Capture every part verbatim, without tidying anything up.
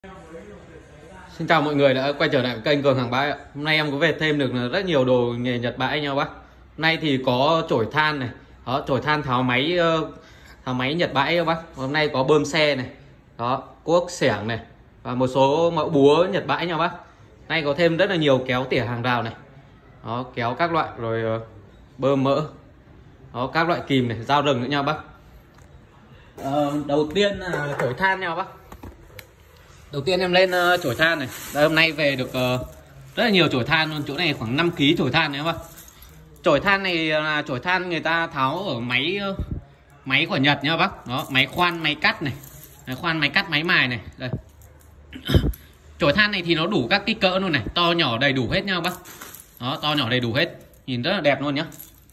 Xin chào mọi người đã quay trở lại với kênh Cường Hàng Bãi. Hôm nay em có về thêm được rất nhiều đồ nghề Nhật bãi nha bác. Hôm nay thì có chổi than này, đó, chổi than tháo máy tháo máy Nhật bãi các bác. Hôm nay có bơm xe này, đó, cuốc xẻng này và một số mẫu búa Nhật bãi nha bác. Nay có thêm rất là nhiều kéo tỉa hàng rào này, đó, kéo các loại rồi bơm mỡ, đó, các loại kìm này, dao rừng nữa nha bác. Ờ, đầu tiên là chổi than nha bác. Đầu tiên em lên uh, chổi than này. Đây, hôm nay về được uh, rất là nhiều chổi than luôn. Chỗ này khoảng năm ký chổi than này các bác. Chổi than này là chổi than người ta tháo ở máy uh, máy của Nhật nha bác. Đó, máy khoan, máy cắt này. Máy khoan, máy cắt, máy mài này. Đây. Chổi than này thì nó đủ các kích cỡ luôn này, to nhỏ đầy đủ hết nha bác. Đó, to nhỏ đầy đủ hết. Nhìn rất là đẹp luôn nhá.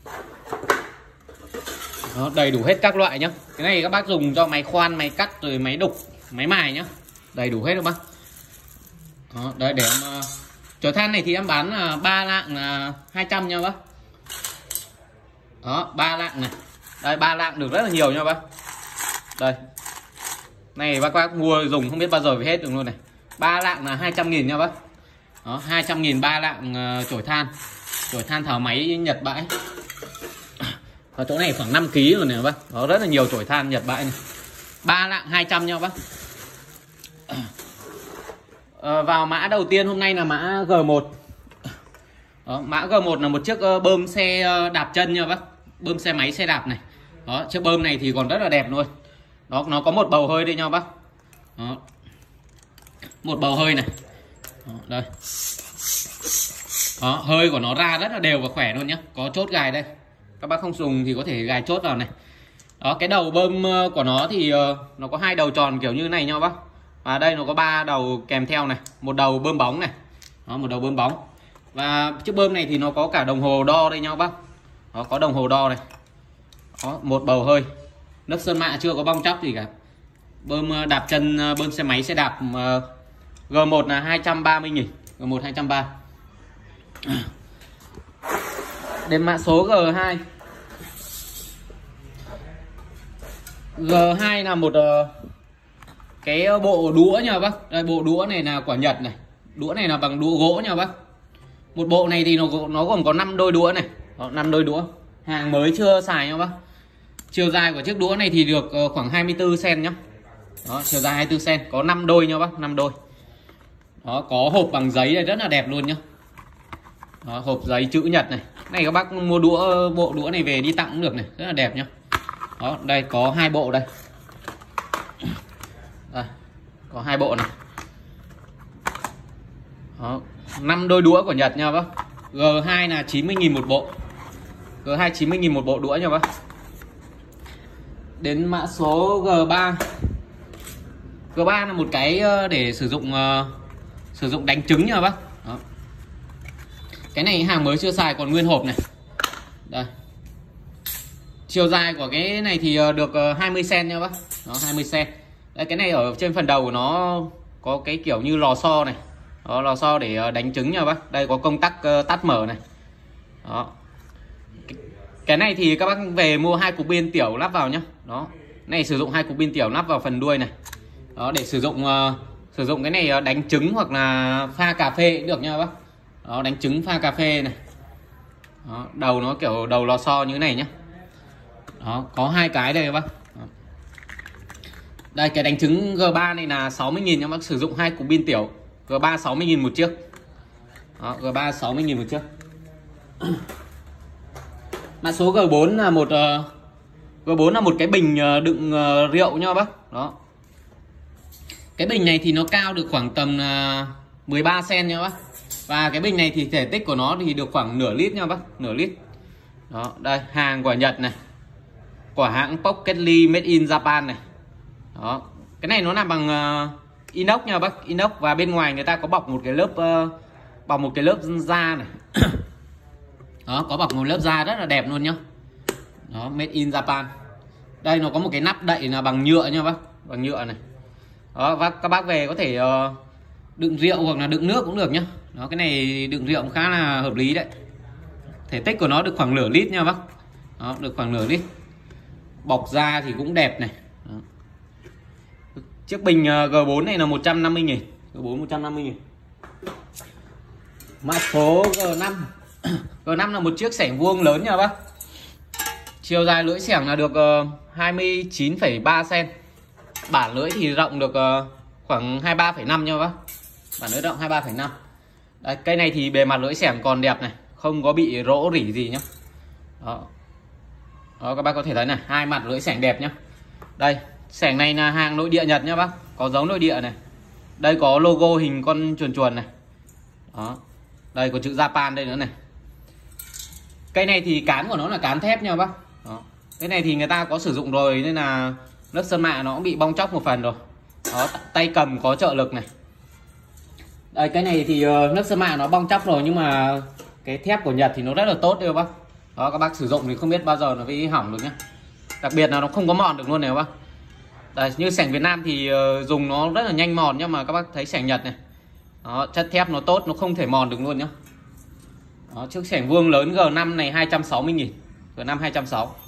Đó, đầy đủ hết các loại nhá. Cái này các bác dùng cho máy khoan, máy cắt rồi máy đục, máy mài nhá. Đầy đủ hết đúng không bác? Đó, đây để em uh, chổi than này thì em bán là uh, ba lạng là uh, hai trăm nha bác. Đó, ba lạng này. Đây, ba lạng được rất là nhiều nha bác. Đây. Này bác bác mua dùng không biết bao giờ phải hết được luôn này. ba lạng là hai trăm nghìn nha bác. Đó, hai trăm nghìn ba lạng uh, chổi than. Chổi than tháo máy Nhật bãi. Ở chỗ này khoảng năm ký rồi này bác. Đó, rất là nhiều chổi than Nhật bãi này. ba lạng hai trăm nha bác. À, vào mã đầu tiên hôm nay là mã G một. Đó, mã G một là một chiếc uh, bơm xe uh, đạp chân nha bác. Bơm xe máy xe đạp này. Đó, chiếc bơm này thì còn rất là đẹp luôn. Đó, nó có một bầu hơi đây nha bác. Đó. Một bầu hơi này. Đó, đây. Đó, hơi của nó ra rất là đều và khỏe luôn nhá. Có chốt gài đây. Các bác không dùng thì có thể gài chốt vào này. Đó, cái đầu bơm của nó thì uh, nó có hai đầu tròn kiểu như này nha bác. Và đây nó có ba đầu kèm theo này, một đầu bơm bóng này. Đó, một đầu bơm bóng. Và chiếc bơm này thì nó có cả đồng hồ đo đây nha bác. Đó, có đồng hồ đo này. Đó, một bầu hơi. Nước sơn mạ chưa có bong chóc gì cả. Bơm đạp chân, bơm xe máy xe đạp G một là hai trăm ba mươi nghìn. G một hai trăm ba mươi. Đến mã số G hai. G hai là một uh, cái bộ đũa nha bác. Đây, bộ đũa này là của Nhật này. Đũa này là bằng đũa gỗ nha bác. Một bộ này thì nó nó gồm có năm đôi đũa này. Đó, năm đôi đũa. Hàng mới chưa xài nha bác. Chiều dài của chiếc đũa này thì được uh, khoảng hai mươi tư xen-ti-mét nhá. Đó, chiều dài hai mươi tư xen-ti-mét, có năm đôi nha bác, năm đôi. Đó, có hộp bằng giấy này rất là đẹp luôn nhá. Đó, hộp giấy chữ Nhật này. Này các bác mua đũa, bộ đũa này về đi tặng cũng được này, rất là đẹp nhá. Đó, đây có hai bộ đây. Đây, có hai bộ này. Đó, năm đôi đũa của Nhật nha bác. G hai là chín mươi nghìn một bộ. G hai chín mươi nghìn một bộ đũa nha bác. Đến mã số G ba. G ba là một cái để sử dụng uh, sử dụng đánh trứng nha bác. Đó. Cái này hàng mới chưa xài còn nguyên hộp này. Đây. Chiều dài của cái này thì được hai mươi xen-ti-mét nha bác. Đó, hai mươi xen-ti-mét. Đây, cái này ở trên phần đầu của nó có cái kiểu như lò xo này. Đó, lò xo để đánh trứng nha bác. Đây có công tắc tắt mở này. Đó. Cái này thì các bác về mua hai cục pin tiểu lắp vào nhá. Đó. Này sử dụng hai cục pin tiểu lắp vào phần đuôi này. Đó, để sử dụng uh, sử dụng cái này đánh trứng hoặc là pha cà phê cũng được nha bác. Đó, đánh trứng pha cà phê này. Đó, đầu nó kiểu đầu lò xo như thế này nhá. Đó, có hai cái đây các bác. Đó. Đây, cái đánh trứng G ba này là sáu mươi nghìn nha bác, sử dụng hai cục pin tiểu. G ba sáu mươi nghìn một chiếc. Đó, G ba sáu mươi nghìn một chiếc. Mã số G bốn là một uh, G bốn là một cái bình uh, đựng uh, rượu nha bác. Đó. Cái bình này thì nó cao được khoảng tầm uh, mười ba xen-ti-mét nha bác. Và cái bình này thì thể tích của nó thì được khoảng nửa lít nha bác, nửa lít. Đó, đây hàng của Nhật này. Của hãng Pocketly made in Japan này. Đó, cái này nó làm bằng uh, inox nha bác, inox và bên ngoài người ta có bọc một cái lớp uh, bọc một cái lớp da này. Đó, có bọc một lớp da rất là đẹp luôn nhá. Đó, made in Japan. Đây nó có một cái nắp đậy là bằng nhựa nha bác, bằng nhựa này. Đó, và các bác về có thể uh, đựng rượu hoặc là đựng nước cũng được nhá. Đó, cái này đựng rượu cũng khá là hợp lý đấy. Thể tích của nó được khoảng nửa lít nha bác. Đó, được khoảng nửa lít. Bọc da thì cũng đẹp này. Đó. Chiếc bình G bốn này là một trăm năm mươi nghìn. G bốn một trăm năm mươi nghìn. Mã số G năm. G năm là một chiếc xẻng vuông lớn nha bác. Chiều dài lưỡi xẻng là được hai mươi chín phẩy ba xăng-ti-mét. Bản lưỡi thì rộng được khoảng hai mươi ba phẩy năm nha bác. Bản lưỡi rộng hai mươi ba phẩy năm. Đấy, cây này thì bề mặt lưỡi xẻng còn đẹp này, không có bị rỗ rỉ gì nhá. Đó. Đó, các bác có thể thấy này, hai mặt lưỡi xẻng đẹp nhá. Đây, xẻng này là hàng nội địa Nhật nhá bác, có dấu nội địa này. Đây có logo hình con chuồn chuồn này. Đó. Đây có chữ Japan đây nữa này. Cây này thì cán của nó là cán thép nha bác. Đó. Cái này thì người ta có sử dụng rồi nên là lớp sơn mạ nó cũng bị bong chóc một phần rồi. Đó, tay cầm có trợ lực này. Đây, cái này thì uh, lớp sơn mạ nó bong chóc rồi nhưng mà cái thép của Nhật thì nó rất là tốt đấy bác. Đó, các bác sử dụng thì không biết bao giờ nó mới hỏng được nhá. Đặc biệt là nó không có mòn được luôn này bác. Đây, như xẻng Việt Nam thì uh, dùng nó rất là nhanh mòn, nhưng mà các bác thấy xẻng Nhật này. Đó, chất thép nó tốt, nó không thể mòn được luôn nhá. Đó, chiếc xẻng vuông lớn G năm này hai trăm sáu mươi nghìn. G năm hai trăm sáu mươi.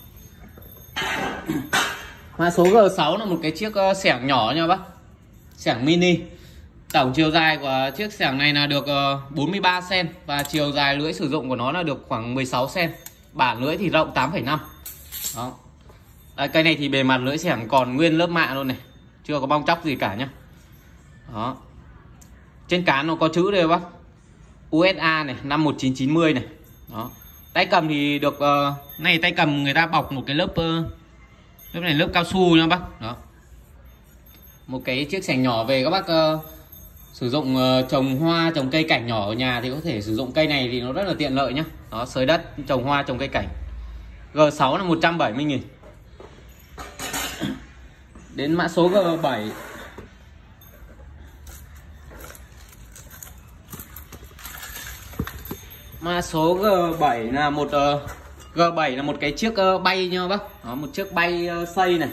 Mã số G sáu là một cái chiếc uh, xẻng nhỏ nha bác. Xẻng mini. Tổng chiều dài của chiếc xẻng này là được uh, bốn mươi ba xăng-ti-mét và chiều dài lưỡi sử dụng của nó là được khoảng mười sáu xăng-ti-mét. Bản lưỡi thì rộng tám phẩy năm. Đó. Đây, cây này thì bề mặt lưỡi xẻng còn nguyên lớp mạ luôn này, chưa có bong chóc gì cả nhá. Đó. Trên cán nó có chữ đây bác, u ét a này, năm một chín chín mươi này. Đó. Tay cầm thì được uh, này tay cầm người ta bọc một cái lớp uh, lớp này lớp cao su nha bác. Đó. Một cái chiếc xẻng nhỏ về các bác uh, sử dụng uh, trồng hoa, trồng cây cảnh nhỏ ở nhà thì có thể sử dụng cây này thì nó rất là tiện lợi nhá. Đó, xới đất, trồng hoa, trồng cây cảnh. G sáu là một trăm bảy mươi nghìn. Đến mã số G bảy. Mã số G bảy là một uh, G bảy là một cái chiếc uh, bay nha bác. Đó, một chiếc bay uh, xây này.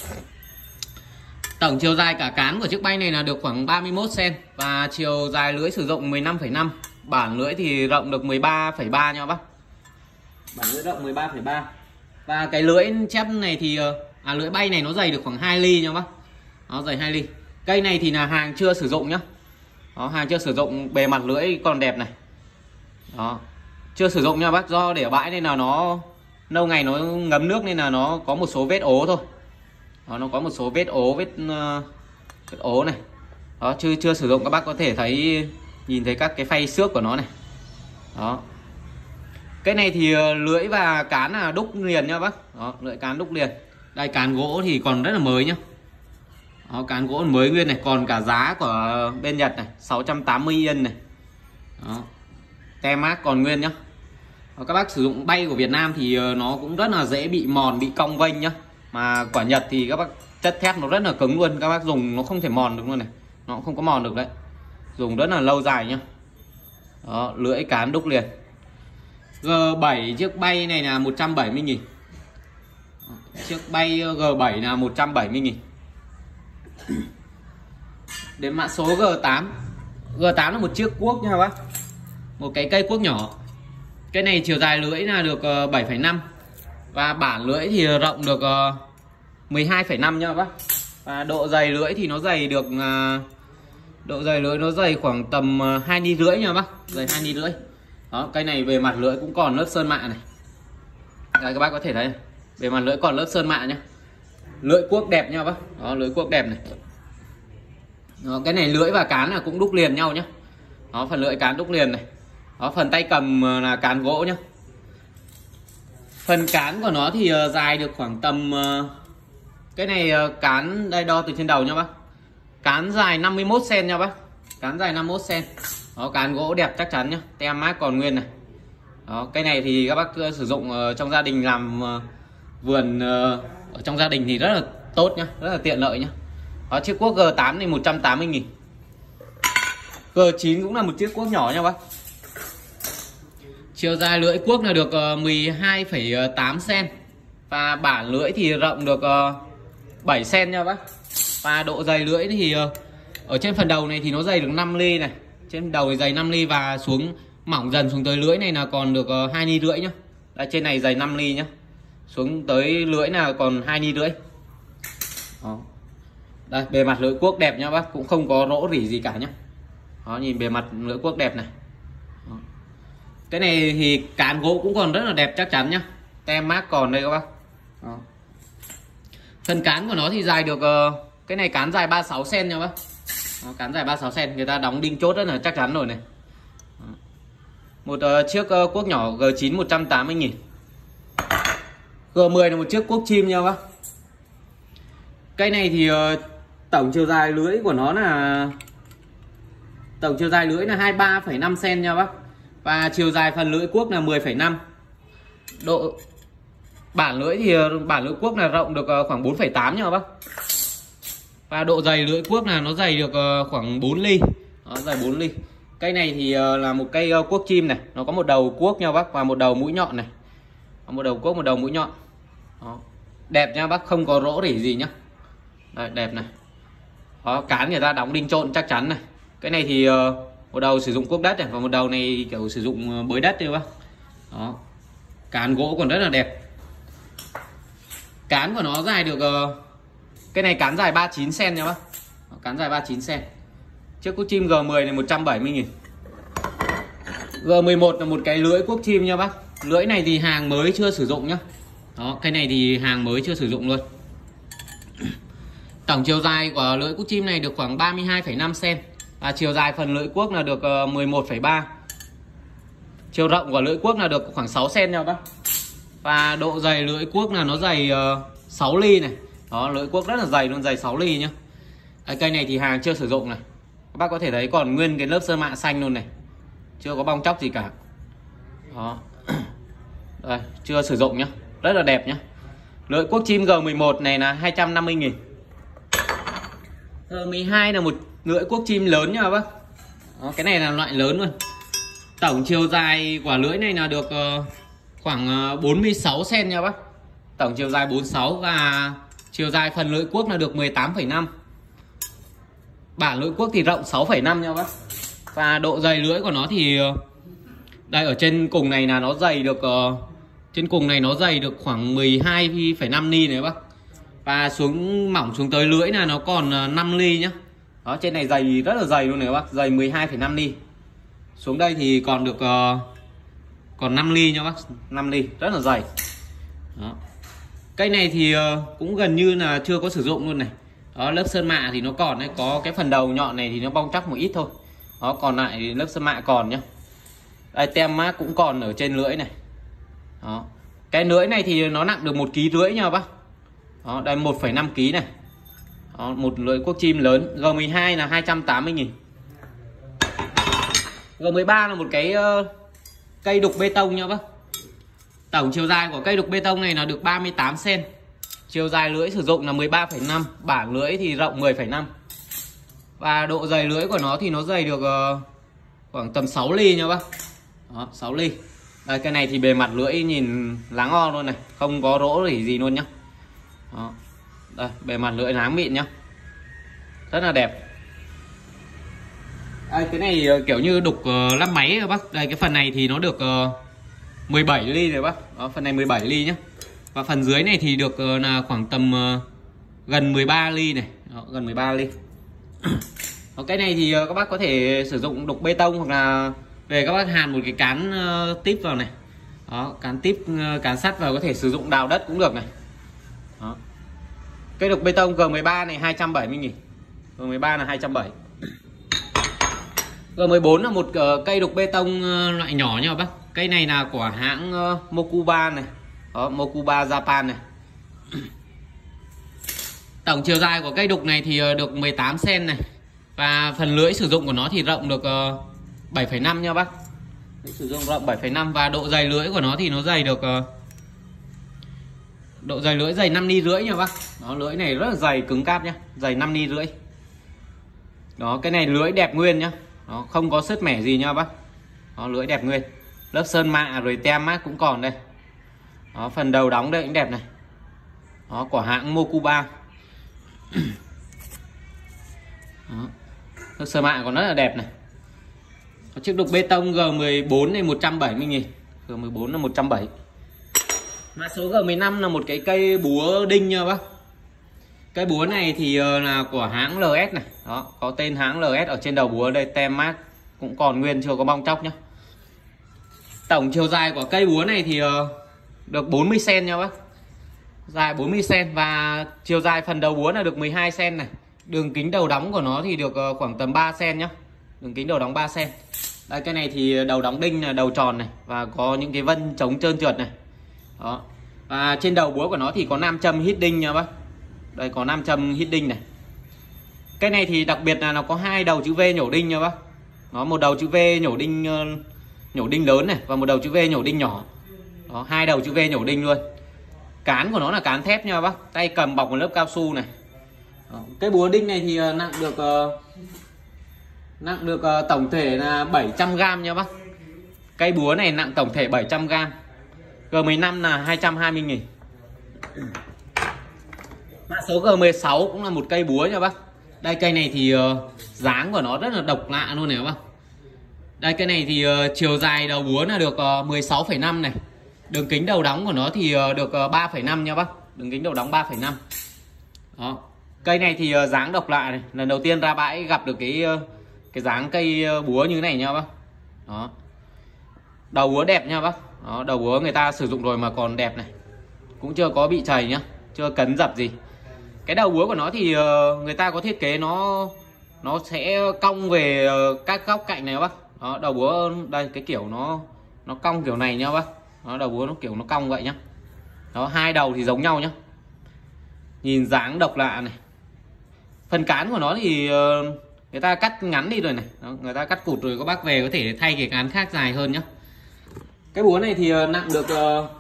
Tổng chiều dài cả cán của chiếc bay này là được khoảng ba mươi mốt xăng-ti-mét và chiều dài lưỡi sử dụng mười lăm phẩy năm. Bản lưỡi thì rộng được mười ba phẩy ba nha bác. Bản lưỡi rộng mười ba phẩy ba. Và cái lưỡi chép này thì à, lưỡi bay này nó dày được khoảng hai ly nha bác. Nó dày hai ly. Cây này thì là hàng chưa sử dụng nhá. Đó, hàng chưa sử dụng, bề mặt lưỡi còn đẹp này. Đó. Chưa sử dụng nha bác, do để ở bãi nên là nó lâu ngày nó ngấm nước nên là nó có một số vết ố thôi. Đó, nó có một số vết ố, vết uh, vết ố này. Đó, chưa chưa sử dụng, các bác có thể thấy, nhìn thấy các cái phay xước của nó này. Đó. Cái này thì uh, lưỡi và cán là đúc liền nha bác. Đó, lưỡi cán đúc liền. Đây, cán gỗ thì còn rất là mới nhá. Đó, cán gỗ mới nguyên này, còn cả giá của bên Nhật này, sáu trăm tám mươi yên này. Đó. Tem mác còn nguyên nhá. Đó, các bác sử dụng bay của Việt Nam thì uh, nó cũng rất là dễ bị mòn, bị cong vênh nhá. Mà quả Nhật thì các bác chất thép nó rất là cứng luôn, các bác dùng nó không thể mòn được luôn này, nó cũng không có mòn được đấy, dùng rất là lâu dài nhá. Đó, lưỡi cán đúc liền. G bảy chiếc bay này là một trăm bảy mươi nghìn. Chiếc bay G bảy là một trăm bảy mươi nghìn. Đến mã số G tám. G tám là một chiếc cuốc nha bác. Một cái cây cuốc nhỏ. Cái này chiều dài lưỡi là được bảy phẩy năm. Và bản lưỡi thì rộng được mười hai phẩy năm nha bác. Và độ dày lưỡi thì nó dày được độ dày lưỡi nó dày khoảng tầm hai ni rưỡi nha bác, dày hai ni rưỡi. Đó, cây này về mặt lưỡi cũng còn lớp sơn mạ này. Đây, các bác có thể thấy bề mặt lưỡi còn lớp sơn mạ nhá. Lưỡi cuốc đẹp nha bác. Đó, lưỡi cuốc đẹp này. Đó, cái này lưỡi và cán là cũng đúc liền nhau nhá. Đó, phần lưỡi cán đúc liền này. Đó, phần tay cầm là cán gỗ nhá. Phần cán của nó thì uh, dài được khoảng tầm uh, cái này uh, cán đây đo từ trên đầu nha bác. Cán dài năm mươi mốt xăng-ti-mét nha bác. Cán dài năm mươi mốt xăng-ti-mét. Đó, cán gỗ đẹp chắc chắn nhá, tem mác còn nguyên này. Đó, cái này thì các bác uh, sử dụng uh, trong gia đình làm uh, vườn uh, ở trong gia đình thì rất là tốt nhá, rất là tiện lợi nhá. Đó, chiếc cuốc G tám này một trăm tám mươi nghìn. G chín cũng là một chiếc cuốc nhỏ nha bác. Chiều dài lưỡi cuốc là được mười hai phẩy tám xăng-ti-mét và bản lưỡi thì rộng được bảy xăng-ti-mét nha bác. Và độ dày lưỡi thì ở trên phần đầu này thì nó dày được năm ly này, trên đầu thì dày năm ly và xuống mỏng dần xuống tới lưỡi này là còn được hai ni rưỡi nhá. Đây, trên này dày năm ly nhá, xuống tới lưỡi là còn hai ni rưỡi. Đó. Đây, bề mặt lưỡi cuốc đẹp nhá bác, cũng không có rỗ rỉ gì cả nhá. Đó, nhìn bề mặt lưỡi cuốc đẹp này. Đó. Cái này thì cán gỗ cũng còn rất là đẹp chắc chắn nhá. Tem mác còn đây các bác. Đó. Thân cán của nó thì dài được, cái này cán dài ba mươi sáu xen-ti-mét nha bác. Đó, cán dài ba mươi sáu xen-ti-mét, người ta đóng đinh chốt rất là chắc chắn rồi này. Đó. Một uh, chiếc uh, cuốc nhỏ G chín một trăm tám mươi nghìn. G mười là một chiếc cuốc chim nha bác. Cây này thì uh, tổng chiều dài lưỡi của nó là tổng chiều dài lưỡi là hai mươi ba phẩy năm xen-ti-mét nha bác. Và chiều dài phần lưỡi cuốc là mười phẩy năm. Độ bản lưỡi thì bản lưỡi cuốc là rộng được khoảng bốn phẩy tám nha bác. Và độ dày lưỡi cuốc là nó dày được khoảng bốn ly. Đó, dày bốn ly. Cây này thì là một cây cuốc chim này, nó có một đầu cuốc nha bác và một đầu mũi nhọn này. Có một đầu cuốc, một đầu mũi nhọn. Đó. Đẹp nha bác, không có rỗ rỉ gì nhá. Đây, đẹp này. Đó, cán người ta đóng đinh trộn chắc chắn này. Cái này thì một đầu sử dụng cuốc đất này và một đầu này kiểu sử dụng bới đất thôi bác. Đó. Cán gỗ còn rất là đẹp. Cán của nó dài được, cái này cán dài ba mươi chín xen-ti-mét nha bác. Cán dài ba mươi chín xen-ti-mét. Chiếc cuốc chim G mười này một trăm bảy mươi nghìn. G mười một là một cái lưỡi cuốc chim nha bác. Lưỡi này thì hàng mới chưa sử dụng nhá. Đó, cái này thì hàng mới chưa sử dụng luôn. Tổng chiều dài của lưỡi cuốc chim này được khoảng ba mươi hai phẩy năm xen-ti-mét. Và chiều dài phần lưỡi cuốc là được mười một phẩy ba. Chiều rộng của lưỡi cuốc là được khoảng sáu xen-ti-mét nha bác. Và độ dày lưỡi cuốc là nó dày uh, sáu ly này. Đó, lưỡi cuốc rất là dày luôn, dày sáu ly nhá. Cái cây này thì hàng chưa sử dụng này. Các bác có thể thấy còn nguyên cái lớp sơn mạ xanh luôn này. Chưa có bong chóc gì cả. Đó. Đây, chưa sử dụng nhá. Rất là đẹp nhá. Lưỡi cuốc chim G mười một này là hai trăm năm mươi nghìn. G mười hai là một lưỡi cuốc chim lớn nha bác. Đó, cái này là loại lớn luôn. Tổng chiều dài của lưỡi này là được uh, khoảng uh, bốn mươi sáu xen-ti-mét nha bác. Tổng chiều dài bốn mươi sáu và chiều dài phần lưỡi cuốc là được mười tám phẩy năm. Bản lưỡi cuốc thì rộng sáu phẩy năm nha bác. Và độ dày lưỡi của nó thì uh, đây ở trên cùng này là nó dày được uh, trên cùng này nó dày được khoảng mười hai phẩy năm ly này bác. Và xuống mỏng xuống tới lưỡi là nó còn uh, năm ly nhá. Đó, trên này dày rất là dày luôn này bác, dày mười hai phẩy năm ly. Xuống đây thì còn được uh, còn năm ly nha bác, năm ly, rất là dày. Đó. Cây này thì uh, cũng gần như là chưa có sử dụng luôn này. Đó, lớp sơn mạ thì nó còn đấy, có cái phần đầu nhọn này thì nó bong chóc một ít thôi. Đó, còn lại lớp sơn mạ còn nhá. Đây, tem mác cũng còn ở trên lưỡi này. Đó. Cái lưỡi này thì nó nặng được một ký rưỡi nha bác. Đó, đây một phẩy năm ký này. Đó, một lưỡi cuốc chim lớn. G mười hai là hai trăm tám mươi nghìn. G mười ba là một cái uh, cây đục bê tông nha bác. Tổng chiều dài của cây đục bê tông này là được ba mươi tám xen-ti-mét. Chiều dài lưỡi sử dụng là mười ba phẩy năm. Bản lưỡi thì rộng mười phẩy năm. Và độ dày lưỡi của nó thì nó dày được uh, khoảng tầm sáu ly nha bác. Đó, sáu ly. Đây, cái này thì bề mặt lưỡi nhìn láng o luôn này, không có rỗ gì gì luôn nhá. Đó. Đây, bề mặt lưỡi láng mịn nhá. Rất là đẹp. Đây, cái này kiểu như đục uh, lắp máy rồi bác. Đây, cái phần này thì nó được uh, mười bảy ly rồi bác. Đó, phần này mười bảy ly nhá. Và phần dưới này thì được uh, là khoảng tầm uh, gần mười ba ly này. Đó, gần mười ba ly. Đó, cái này thì uh, các bác có thể sử dụng đục bê tông hoặc là về các bác hàn một cái cán uh, típ vào này. Đó, cán típ, uh, cán sắt vào có thể sử dụng đào đất cũng được này. Đó. Cây đục bê tông G mười ba này hai trăm bảy mươi nghìn. G mười ba là hai trăm bảy mươi. G mười bốn là một uh, cây đục bê tông uh, loại nhỏ nha bác. Cây này là của hãng uh, Mokuba này. Đó, Mokuba Japan này. Tổng chiều dài của cây đục này thì uh, được mười tám xen-ti-mét này. Và phần lưỡi sử dụng của nó thì rộng được uh, bảy phẩy năm nha bác. Sử dụng rộng bảy phẩy năm. Và độ dày lưỡi của nó thì nó dày được uh, độ dày lưỡi dày năm ly rưỡi nha bác. Đó, lưỡi này rất là dày cứng cáp nhá, dày năm ly rưỡi. Đó, cái này lưỡi đẹp nguyên nhá. Đó, không có sứt mẻ gì nha bác. Đó, lưỡi đẹp nguyên. Lớp sơn mạ rồi tem mác cũng còn đây. Đó, phần đầu đóng đây cũng đẹp này. Đó, của hãng Mokuba. Đó, lớp sơn mạ còn rất là đẹp này. Đó, chiếc đục bê tông G mười bốn này một trăm bảy mươi nghìn. G mười bốn là một trăm bảy mươi. Mã số G mười lăm là một cái cây búa đinh nha bác. Cái búa này thì là của hãng lờ ét này. Đó, có tên hãng lờ ét ở trên đầu búa đây, tem mác cũng còn nguyên, chưa có bong tróc nhá. Tổng chiều dài của cây búa này thì được bốn mươi xen-ti-mét nha bác. Dài bốn mươi xen-ti-mét và chiều dài phần đầu búa là được mười hai xen-ti-mét này. Đường kính đầu đóng của nó thì được khoảng tầm ba xen-ti-mét nhá. Đường kính đầu đóng ba xen-ti-mét. Đây, cái này thì đầu đóng đinh là đầu tròn này và có những cái vân chống trơn trượt này. Đó. Và trên đầu búa của nó thì có nam châm hít đinh nha bác. Đây, có nam châm hít đinh này. Cái này thì đặc biệt là nó có hai đầu chữ V nhổ đinh nha bác. Nó một đầu chữ V nhổ đinh nhổ đinh lớn này và một đầu chữ V nhổ đinh nhỏ. Đó, hai đầu chữ V nhổ đinh luôn. Cán của nó là cán thép nha bác. Tay cầm bọc một lớp cao su này. Đó. Cái búa đinh này thì nặng được uh, nặng được uh, tổng thể là bảy trăm gam nha bác. Cây búa này nặng tổng thể bảy trăm gam. G mười lăm là hai trăm hai mươi nghìn. Mã số G mười sáu cũng là một cây búa nha bác. Đây, cây này thì uh, dáng của nó rất là độc lạ luôn này bác. Đây, cái này thì uh, chiều dài đầu búa là được uh, mười sáu phẩy năm này. Đường kính đầu đóng của nó thì uh, được uh, ba phẩy năm nha bác. Đường kính đầu đóng ba phẩy năm. Đó. Cây này thì uh, dáng độc lạ này. Lần đầu tiên ra bãi gặp được cái uh, cái dáng cây uh, búa như thế này nha bác. Đó. Đầu búa đẹp nha bác. Đó, đầu búa người ta sử dụng rồi mà còn đẹp này. Cũng chưa có bị chày nhá, chưa cấn dập gì. Cái đầu búa của nó thì uh, người ta có thiết kế nó nó sẽ cong về uh, các góc cạnh này bác. Đó, đầu búa đây cái kiểu nó nó cong kiểu này nha bác. Đó, đầu búa nó kiểu nó cong vậy nhá. Đó, hai đầu thì giống nhau nhá. Nhìn dáng độc lạ này. Phần cán của nó thì uh, người ta cắt ngắn đi rồi này. Đó, người ta cắt cụt rồi, các bác về có thể thay cái cán khác dài hơn nhá. Cái búa này thì uh, nặng được uh,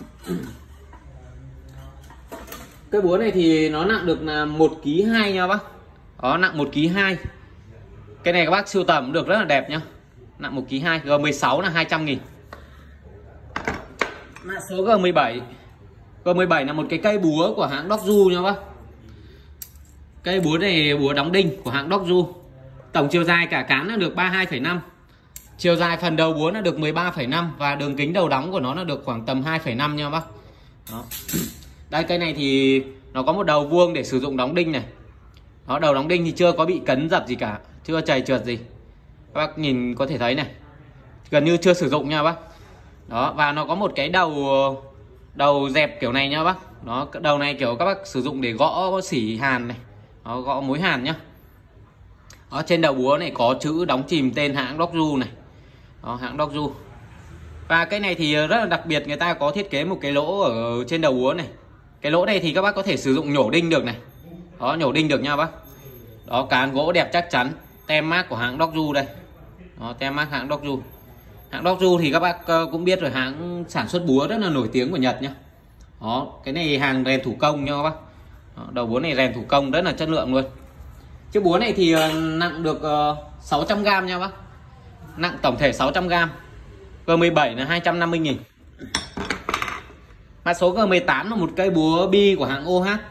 cái búa này thì nó nặng được là một ki lô hai nha bác. Đó, nặng một ki lô hai. Cái này các bác sưu tầm được rất là đẹp nhá. Nặng một ki lô hai, G mười sáu là hai trăm nghìn. Mã số G mười bảy. G mười bảy là một cái cây búa của hãng Dockju nha bác. Cây búa này búa đóng đinh của hãng Dockju. Tổng chiều dài cả cán là được ba mươi hai phẩy năm. Chiều dài phần đầu búa là được mười ba phẩy năm và đường kính đầu đóng của nó là được khoảng tầm hai phẩy năm nha bác. Đó. Đây, cây này thì nó có một đầu vuông để sử dụng đóng đinh này. Đó, đầu đóng đinh thì chưa có bị cấn dập gì cả, chưa chày trượt gì. Các bác nhìn có thể thấy này, gần như chưa sử dụng nha bác. Đó, và nó có một cái đầu đầu dẹp kiểu này nha bác. Đó, đầu này kiểu các bác sử dụng để gõ xỉ hàn này. Đó, gõ mối hàn nhá. Đó, trên đầu búa này có chữ đóng chìm tên hãng Dockju này. Đó, hãng Dockju. Và cái này thì rất là đặc biệt, người ta có thiết kế một cái lỗ ở trên đầu búa này. Cái lỗ này thì các bác có thể sử dụng nhổ đinh được này. Đó, nhổ đinh được nha bác. Đó, cán gỗ đẹp chắc chắn. Tem mác của hãng Dockju đây. Đó, tem mác hãng Dockju. Hãng Dockju thì các bác cũng biết rồi, hãng sản xuất búa rất là nổi tiếng của Nhật nhá. Đó, cái này hàng rèn thủ công nha các bác. Đó, đầu búa này rèn thủ công rất là chất lượng luôn. Chiếc búa này thì nặng được sáu trăm gam nha bác. Nặng tổng thể sáu trăm gam. G mười bảy là hai trăm năm mươi nghìn. Mã số G mười tám là một cây búa bi của hãng ô hát.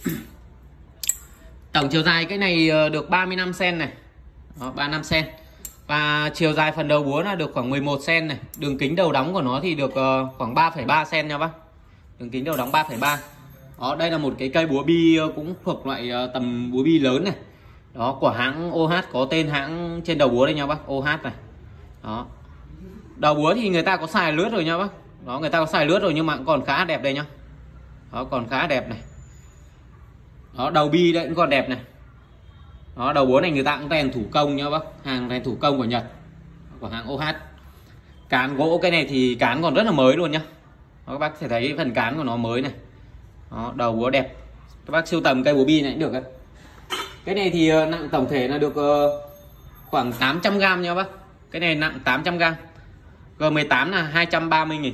Tổng chiều dài cái này được ba mươi lăm xen-ti-mét này. Đó, ba mươi lăm xen-ti-mét. Và chiều dài phần đầu búa là được khoảng mười một xen-ti-mét này. Đường kính đầu đóng của nó thì được khoảng ba phẩy ba xen-ti-mét nha bác. Đường kính đầu đóng ba phẩy ba. Đó, đây là một cái cây búa bi cũng thuộc loại tầm búa bi lớn này. Đó, của hãng ô hát, có tên hãng trên đầu búa đây nha bác, ô hát này. Đó. Đầu búa thì người ta có xài lướt rồi nha bác. Đó, người ta có xài lướt rồi nhưng mà cũng còn khá đẹp đây nhá. Đó, còn khá đẹp này. Đó, đầu bi đây cũng còn đẹp này. Đó, đầu búa này người ta cũng rèn thủ công nhá bác, hàng rèn thủ công của Nhật, của hãng ô hát. Cán gỗ cái này thì cán còn rất là mới luôn nhá. Đó, các bác sẽ thấy phần cán của nó mới này. Đó, đầu búa đẹp. Các bác sưu tầm cây búa bi này cũng được đấy. Cái này thì nặng tổng thể là được khoảng tám trăm gam nha bác. Cái này nặng tám trăm gam. G mười tám là hai trăm ba mươi nghìn.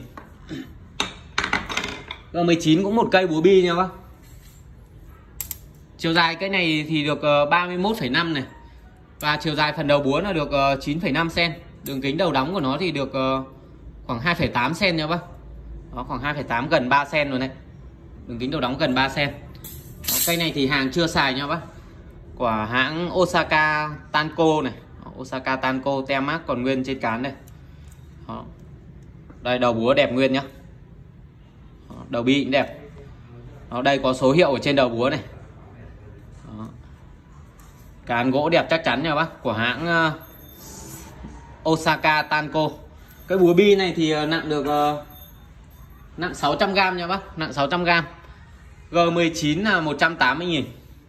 G mười chín cũng một cây búa bi nha bác. Chiều dài cái này thì được ba mươi mốt phẩy năm này. Và chiều dài phần đầu búa là được chín phẩy năm xen-ti-mét. Đường kính đầu đóng của nó thì được khoảng hai phẩy tám xen-ti-mét nha bác. Đó, khoảng hai phẩy tám, gần ba xen-ti-mét rồi đấy. Đường kính đầu đóng gần ba xen-ti-mét. Đó, cây này thì hàng chưa xài nha bác. Của hãng Osaka Tanco này. Osaka Tanco, tem mác còn nguyên trên cán đây. Đó. Đây, đầu búa đẹp nguyên nhá. Đó, đầu bi cũng đẹp. Đó, đây có số hiệu ở trên đầu búa này. Cán gỗ đẹp chắc chắn nha bác, của hãng uh, Osaka Tanco. Cái búa bi này thì uh, nặng được uh, nặng sáu trăm gam nha bác, nặng sáu trăm gam. G mười chín là một trăm tám mươi nghìn.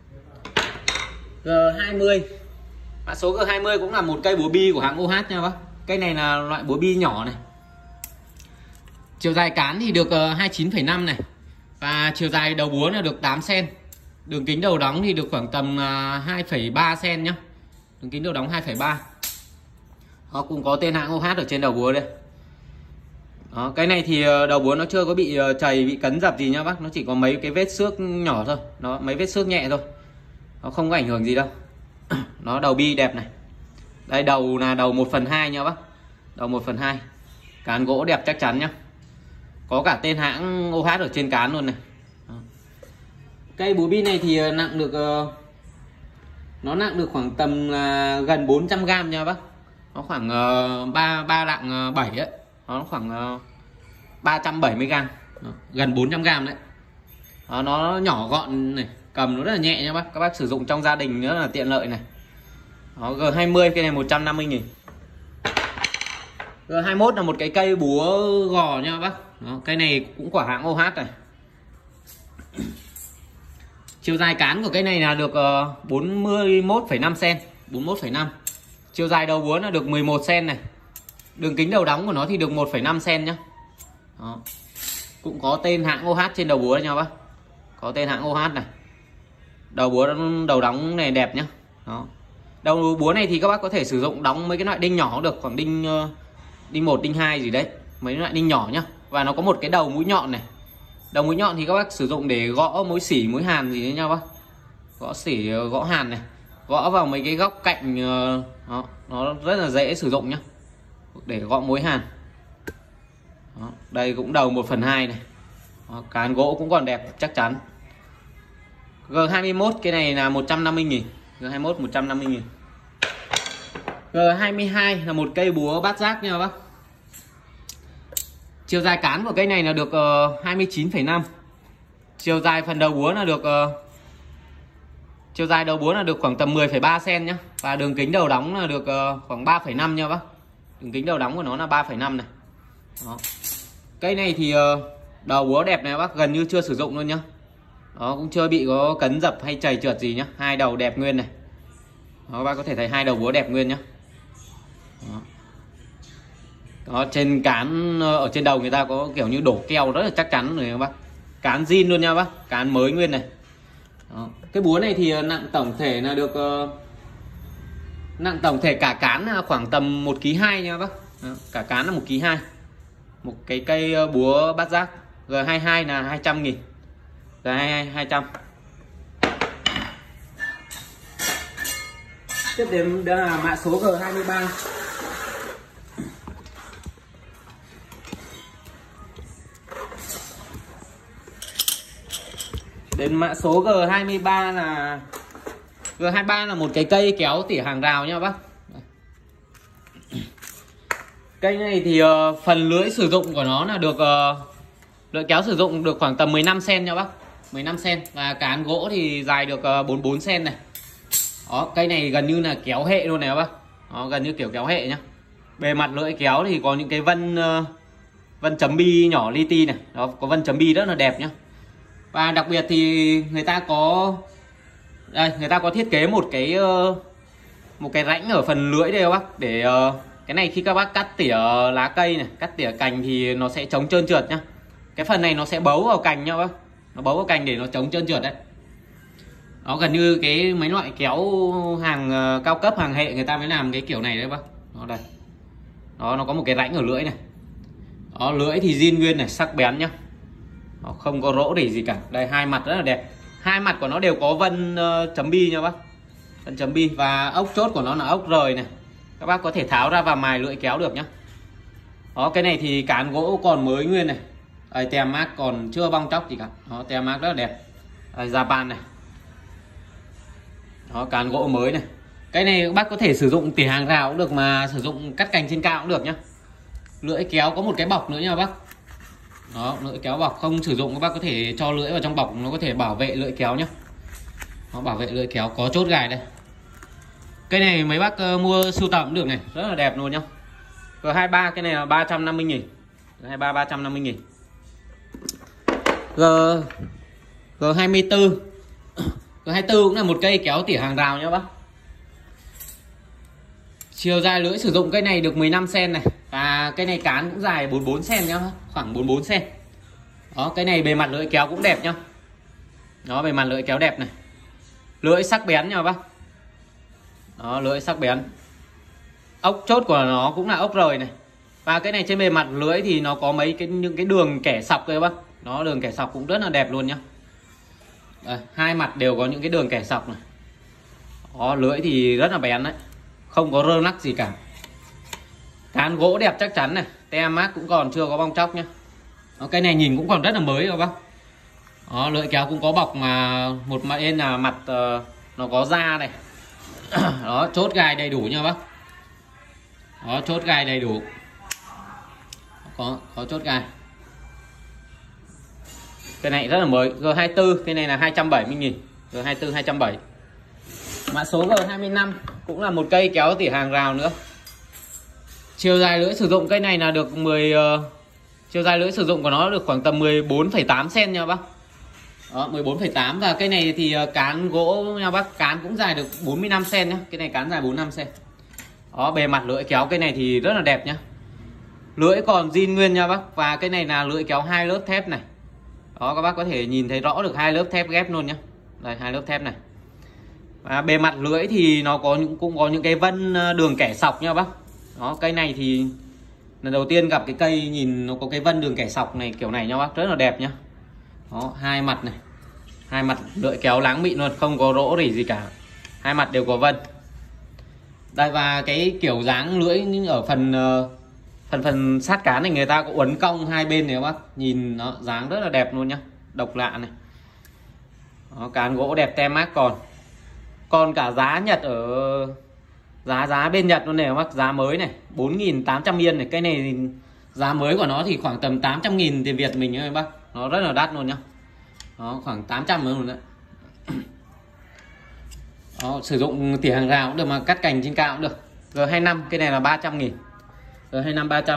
G hai mươi, mã số G hai mươi cũng là một cây búa bi của hãng ô hát nha bác. Cây này là loại búa bi nhỏ này. Chiều dài cán thì được hai mươi chín phẩy năm này. Và chiều dài đầu búa là được tám xen. Đường kính đầu đóng thì được khoảng tầm hai phẩy ba xen nhá. Đường kính đầu đóng hai phẩy ba. Nó cũng có tên hãng ô hát ở trên đầu búa đây. Đó, cái này thì đầu búa nó chưa có bị chày, bị cấn dập gì nhá bác. Nó chỉ có mấy cái vết xước nhỏ thôi. Nó mấy vết xước nhẹ thôi. Nó không có ảnh hưởng gì đâu. Nó đầu bi đẹp này. Đây đầu là đầu một phần hai nha bác. Đầu một phần hai. Cán gỗ đẹp chắc chắn nhá. Có cả tên hãng ô hát ở trên cán luôn này. Đó. Cây búa bi này thì nặng được nó nặng được khoảng tầm là gần bốn trăm gam nha bác. Nó khoảng ba ba lạng bảy ấy. Nó khoảng ba trăm bảy mươi gam. Đó. Gần bốn trăm gam đấy. Đó, nó nhỏ gọn này, cầm nó rất là nhẹ nha bác. Các bác sử dụng trong gia đình nữa là tiện lợi này. Đó, G hai mươi cái này một trăm năm mươi nghìn. G hai mươi mốt là một cái cây búa gò nha bác. Đó, cây này cũng của hãng ô hát này. Chiều dài cán của cây này là được uh, bốn mươi mốt phẩy năm xen, bốn mươi mốt phẩy năm. Chiều dài đầu búa là được mười một xen này. Đường kính đầu đóng của nó thì được một phẩy năm xen nhá. Đó. Cũng có tên hãng ô hát trên đầu búa nha bác. Có tên hãng ô hát này. Đầu búa đầu đóng này đẹp nhá. Đó. Đầu búa này thì các bác có thể sử dụng đóng mấy cái loại đinh nhỏ cũng được, khoảng đinh uh, đinh một, đinh hai gì đấy, mấy loại đinh nhỏ nhá. Và nó có một cái đầu mũi nhọn này. Đầu mũi nhọn thì các bác sử dụng để gõ mối xỉ, mối hàn gì đấy nha bác. Gõ xỉ, gõ hàn này, gõ vào mấy cái góc cạnh. Đó, nó rất là dễ sử dụng nhá, để gõ mối hàn. Đó, đây cũng đầu một phần hai này. Đó, cán gỗ cũng còn đẹp chắc chắn. G hai mươi mốt cái này là một trăm năm mươi nghìn. G hai mươi mốt một trăm năm mươi nghìn. G hai mươi hai là một cây búa bát giác nha bác. Chiều dài cán của cây này là được uh, hai mươi chín phẩy năm. Chiều dài phần đầu búa là được uh, chiều dài đầu búa là được khoảng tầm mười phẩy ba xen nhá. Và đường kính đầu đóng là được uh, khoảng ba phẩy năm nha bác. Đường kính đầu đóng của nó là ba phẩy năm này. Đó. Cây này thì uh, đầu búa đẹp này bác, gần như chưa sử dụng luôn nhá. Đó, cũng chưa bị có cấn dập hay chày trượt gì nhá. Hai đầu đẹp nguyên này. Đó, các bác có thể thấy hai đầu búa đẹp nguyên nhá. Đó. Đó, trên cán ở trên đầu người ta có kiểu như đổ keo rất là chắc chắn rồi các bác. Cán zin luôn nha bác, cán mới nguyên này. Đó. Cái búa này thì nặng tổng thể là được uh, nặng tổng thể cả cán là khoảng tầm một ký hai nha bác. Đó. Cả cán là một ký hai. Một cái cây búa bát giác. G hai mươi hai là hai trăm nghìn. G hai mươi hai hai trăm. Tiếp đến đó là mã số G hai mươi ba. Đến mã số G hai mươi ba là G hai mươi ba là một cái cây kéo tỉa hàng rào nha bác. Cây này thì uh, phần lưỡi sử dụng của nó là được uh, lưỡi kéo sử dụng được khoảng tầm mười lăm xen nha bác. mười lăm xen. Và cán gỗ thì dài được uh, bốn mươi bốn xen này. Đó, cây này gần như là kéo hệ luôn này các bác. Đó, gần như kiểu kéo hệ nhá. Bề mặt lưỡi kéo thì có những cái vân uh, vân chấm bi nhỏ li ti này. Đó, có vân chấm bi rất là đẹp nhá. Và đặc biệt thì người ta có đây, người ta có thiết kế một cái uh, một cái rãnh ở phần lưỡi đây các bác, để uh, cái này khi các bác cắt tỉa lá cây này, cắt tỉa cành thì nó sẽ chống trơn trượt nhá. Cái phần này nó sẽ bấu vào cành nhá bác. Nó bấu vào cành để nó chống trơn trượt đấy. Nó gần như cái mấy loại kéo hàng uh, cao cấp, hàng hệ người ta mới làm cái kiểu này đấy bác. Đó đây. Đó, nó có một cái rãnh ở lưỡi này. Đó, lưỡi thì zin nguyên này, sắc bén nhá. Đó, không có rỗ để gì cả. Đây, hai mặt rất là đẹp. Hai mặt của nó đều có vân uh, chấm bi nha bác. Vân chấm bi. Và ốc chốt của nó là ốc rời này. Các bác có thể tháo ra và mài lưỡi kéo được nhá. Đó, cái này thì cán gỗ còn mới nguyên này. Đây, tem mác còn chưa bong chóc gì cả. Đó, tem mác rất là đẹp. Đây, Japan này. Đó, cán gỗ mới này. Cái này các bác có thể sử dụng tỉa hàng rào cũng được, mà sử dụng cắt cành trên cao cũng được nhá. Lưỡi kéo có một cái bọc nữa nha bác. Đó, lưỡi kéo bọc không sử dụng các bác có thể cho lưỡi vào trong bọc, nó có thể bảo vệ lưỡi kéo nhá. Nó bảo vệ lưỡi kéo, có chốt gài đây. Cây này mấy bác uh, mua sưu tầm cũng được này, rất là đẹp luôn nhá. G hai mươi ba cái này là ba trăm năm mươi nghìn. G hai mươi ba ba trăm năm mươi nghìn. G G hai mươi tư. G hai mươi tư cũng là một cây kéo tỉa hàng rào nhá bác. Chiều dài lưỡi sử dụng cây này được mười lăm xen này. Và cây này cán cũng dài bốn mươi bốn xen nhá, khoảng bốn mươi bốn xen. Đó, cây này bề mặt lưỡi kéo cũng đẹp nhá. Đó, bề mặt lưỡi kéo đẹp này. Lưỡi sắc bén nha bác. Đó, lưỡi sắc bén. Ốc chốt của nó cũng là ốc rời này. Và cái này trên bề mặt lưỡi thì nó có mấy cái những cái đường kẻ sọc đây bác. Nó đường kẻ sọc cũng rất là đẹp luôn nhá. Đây, hai mặt đều có những cái đường kẻ sọc này. Đó, lưỡi thì rất là bén đấy, không có rơ nắc gì cả. Cán gỗ đẹp chắc chắn này, tem mác cũng còn chưa có bong chóc nhá. Đó, cây này nhìn cũng còn rất là mới rồi bác. Đó, lưỡi kéo cũng có bọc mà một mặt bên là mặt uh, nó có da này. Đó, chốt gai đầy đủ nha bác. Đó, chốt gai đầy đủ. Có có chốt gai. Cái này rất là mới, G hai mươi tư, cái này là hai trăm bảy mươi nghìn. G hai mươi tư hai trăm bảy mươi. Mã số G hai mươi lăm cũng là một cây kéo tỉa hàng rào nữa. Chiều dài lưỡi sử dụng cây này là được mười uh, chiều dài lưỡi sử dụng của nó được khoảng tầm mười bốn phẩy tám xen nha bác. Đó, mười bốn phẩy tám. Và cây này thì cán gỗ nha bác, cán cũng dài được bốn mươi lăm xen nhá. Cái này cán dài bốn mươi lăm xen. Đó, bề mặt lưỡi kéo cây này thì rất là đẹp nhá. Lưỡi còn zin nguyên nha bác. Và cái này là lưỡi kéo hai lớp thép này. Đó, các bác có thể nhìn thấy rõ được hai lớp thép ghép luôn nhá. Đây, hai lớp thép này. Và bề mặt lưỡi thì nó có những cũng có những cái vân đường kẻ sọc nha bác. Đó, cây này thì lần đầu tiên gặp cái cây nhìn nó có cái vân đường kẻ sọc này kiểu này nha bác, rất là đẹp nhá. Đó, hai mặt này, hai mặt lưỡi kéo láng mịn luôn, không có rỗ rỉ gì cả, hai mặt đều có vân. Đây, và cái kiểu dáng lưỡi ở phần phần phần sát cán này người ta có uốn cong hai bên này bác, nhìn nó dáng rất là đẹp luôn nhá, độc lạ này. Đó, cán gỗ đẹp, tem mác còn còn cả giá Nhật ở giá giá bên Nhật luôn này bác, giá mới này bốn nghìn tám trăm yên này. Cái này thì giá mới của nó thì khoảng tầm tám trăm nghìn tiền Việt mình thôi bác, nó rất là đắt luôn nhá. Đó, khoảng tám trăm luôn đấy. Đó, sử dụng tỉa hàng rào cũng được mà cắt cành trên cao cũng được. G hai mươi lăm cái này là ba trăm nghìn. G hai mươi lăm ba trăm.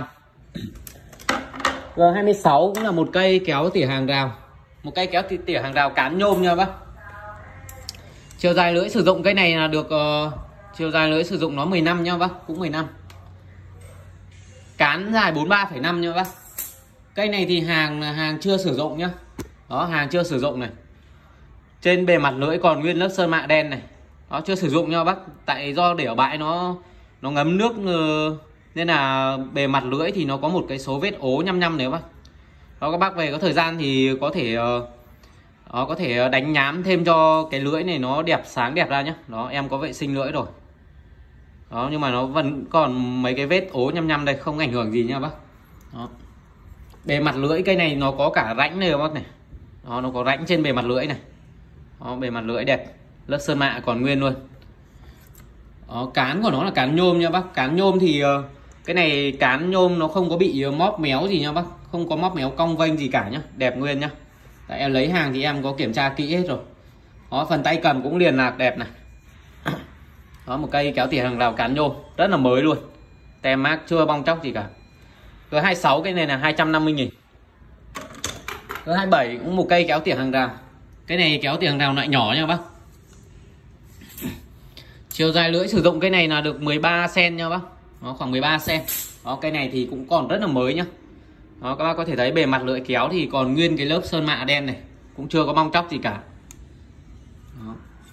G hai mươi sáu cũng là một cây kéo tỉa hàng rào, một cây kéo tỉa hàng rào cán nhôm nha bác. Chiều dài lưỡi sử dụng cây này là được uh, chiều dài lưỡi sử dụng nó mười lăm nha bác, cũng mười lăm. Cán dài bốn mươi ba phẩy năm nha bác. Cây này thì hàng hàng chưa sử dụng nhá. Đó, hàng chưa sử dụng này. Trên bề mặt lưỡi còn nguyên lớp sơn mạ đen này. Đó, chưa sử dụng nha bác. Tại do để ở bãi nó nó ngấm nước nên là bề mặt lưỡi thì nó có một cái số vết ố nhăm nhăm đấy bác. Đó, các bác về có thời gian thì có thể đó, có thể đánh nhám thêm cho cái lưỡi này nó đẹp sáng đẹp ra nhá. Đó, em có vệ sinh lưỡi rồi. Đó, nhưng mà nó vẫn còn mấy cái vết ố nhăm nhăm đây, không ảnh hưởng gì nha bác. Đó. Bề mặt lưỡi cây này nó có cả rãnh này bác này. Đó, nó có rãnh trên bề mặt lưỡi này. Đó, bề mặt lưỡi đẹp, lớp sơn mạ còn nguyên luôn. Đó, cán của nó là cán nhôm nha bác. Cán nhôm thì cái này cán nhôm nó không có bị móp méo gì nha bác, không có móp méo cong vênh gì cả nhá, đẹp nguyên nhá. Tại em lấy hàng thì em có kiểm tra kỹ hết rồi. Đó, phần tay cầm cũng liền lạc đẹp này. Đó, một cây kéo tỉa hàng rào cán nhôm rất là mới luôn, tem mác chưa bong chóc gì cả. G hai mươi sáu cái này là hai trăm năm mươi nghìn. G hai mươi bảy cũng một cây kéo tỉa hàng rào. Cái này kéo tỉa hàng rào loại nhỏ nha bác. Chiều dài lưỡi sử dụng cái này là được mười ba xen nha bác. Nó khoảng mười ba xen. Đó, cây này thì cũng còn rất là mới nhá. Đó, các bác có thể thấy bề mặt lưỡi kéo thì còn nguyên cái lớp sơn mạ đen này, cũng chưa có bong chóc gì cả. Đó.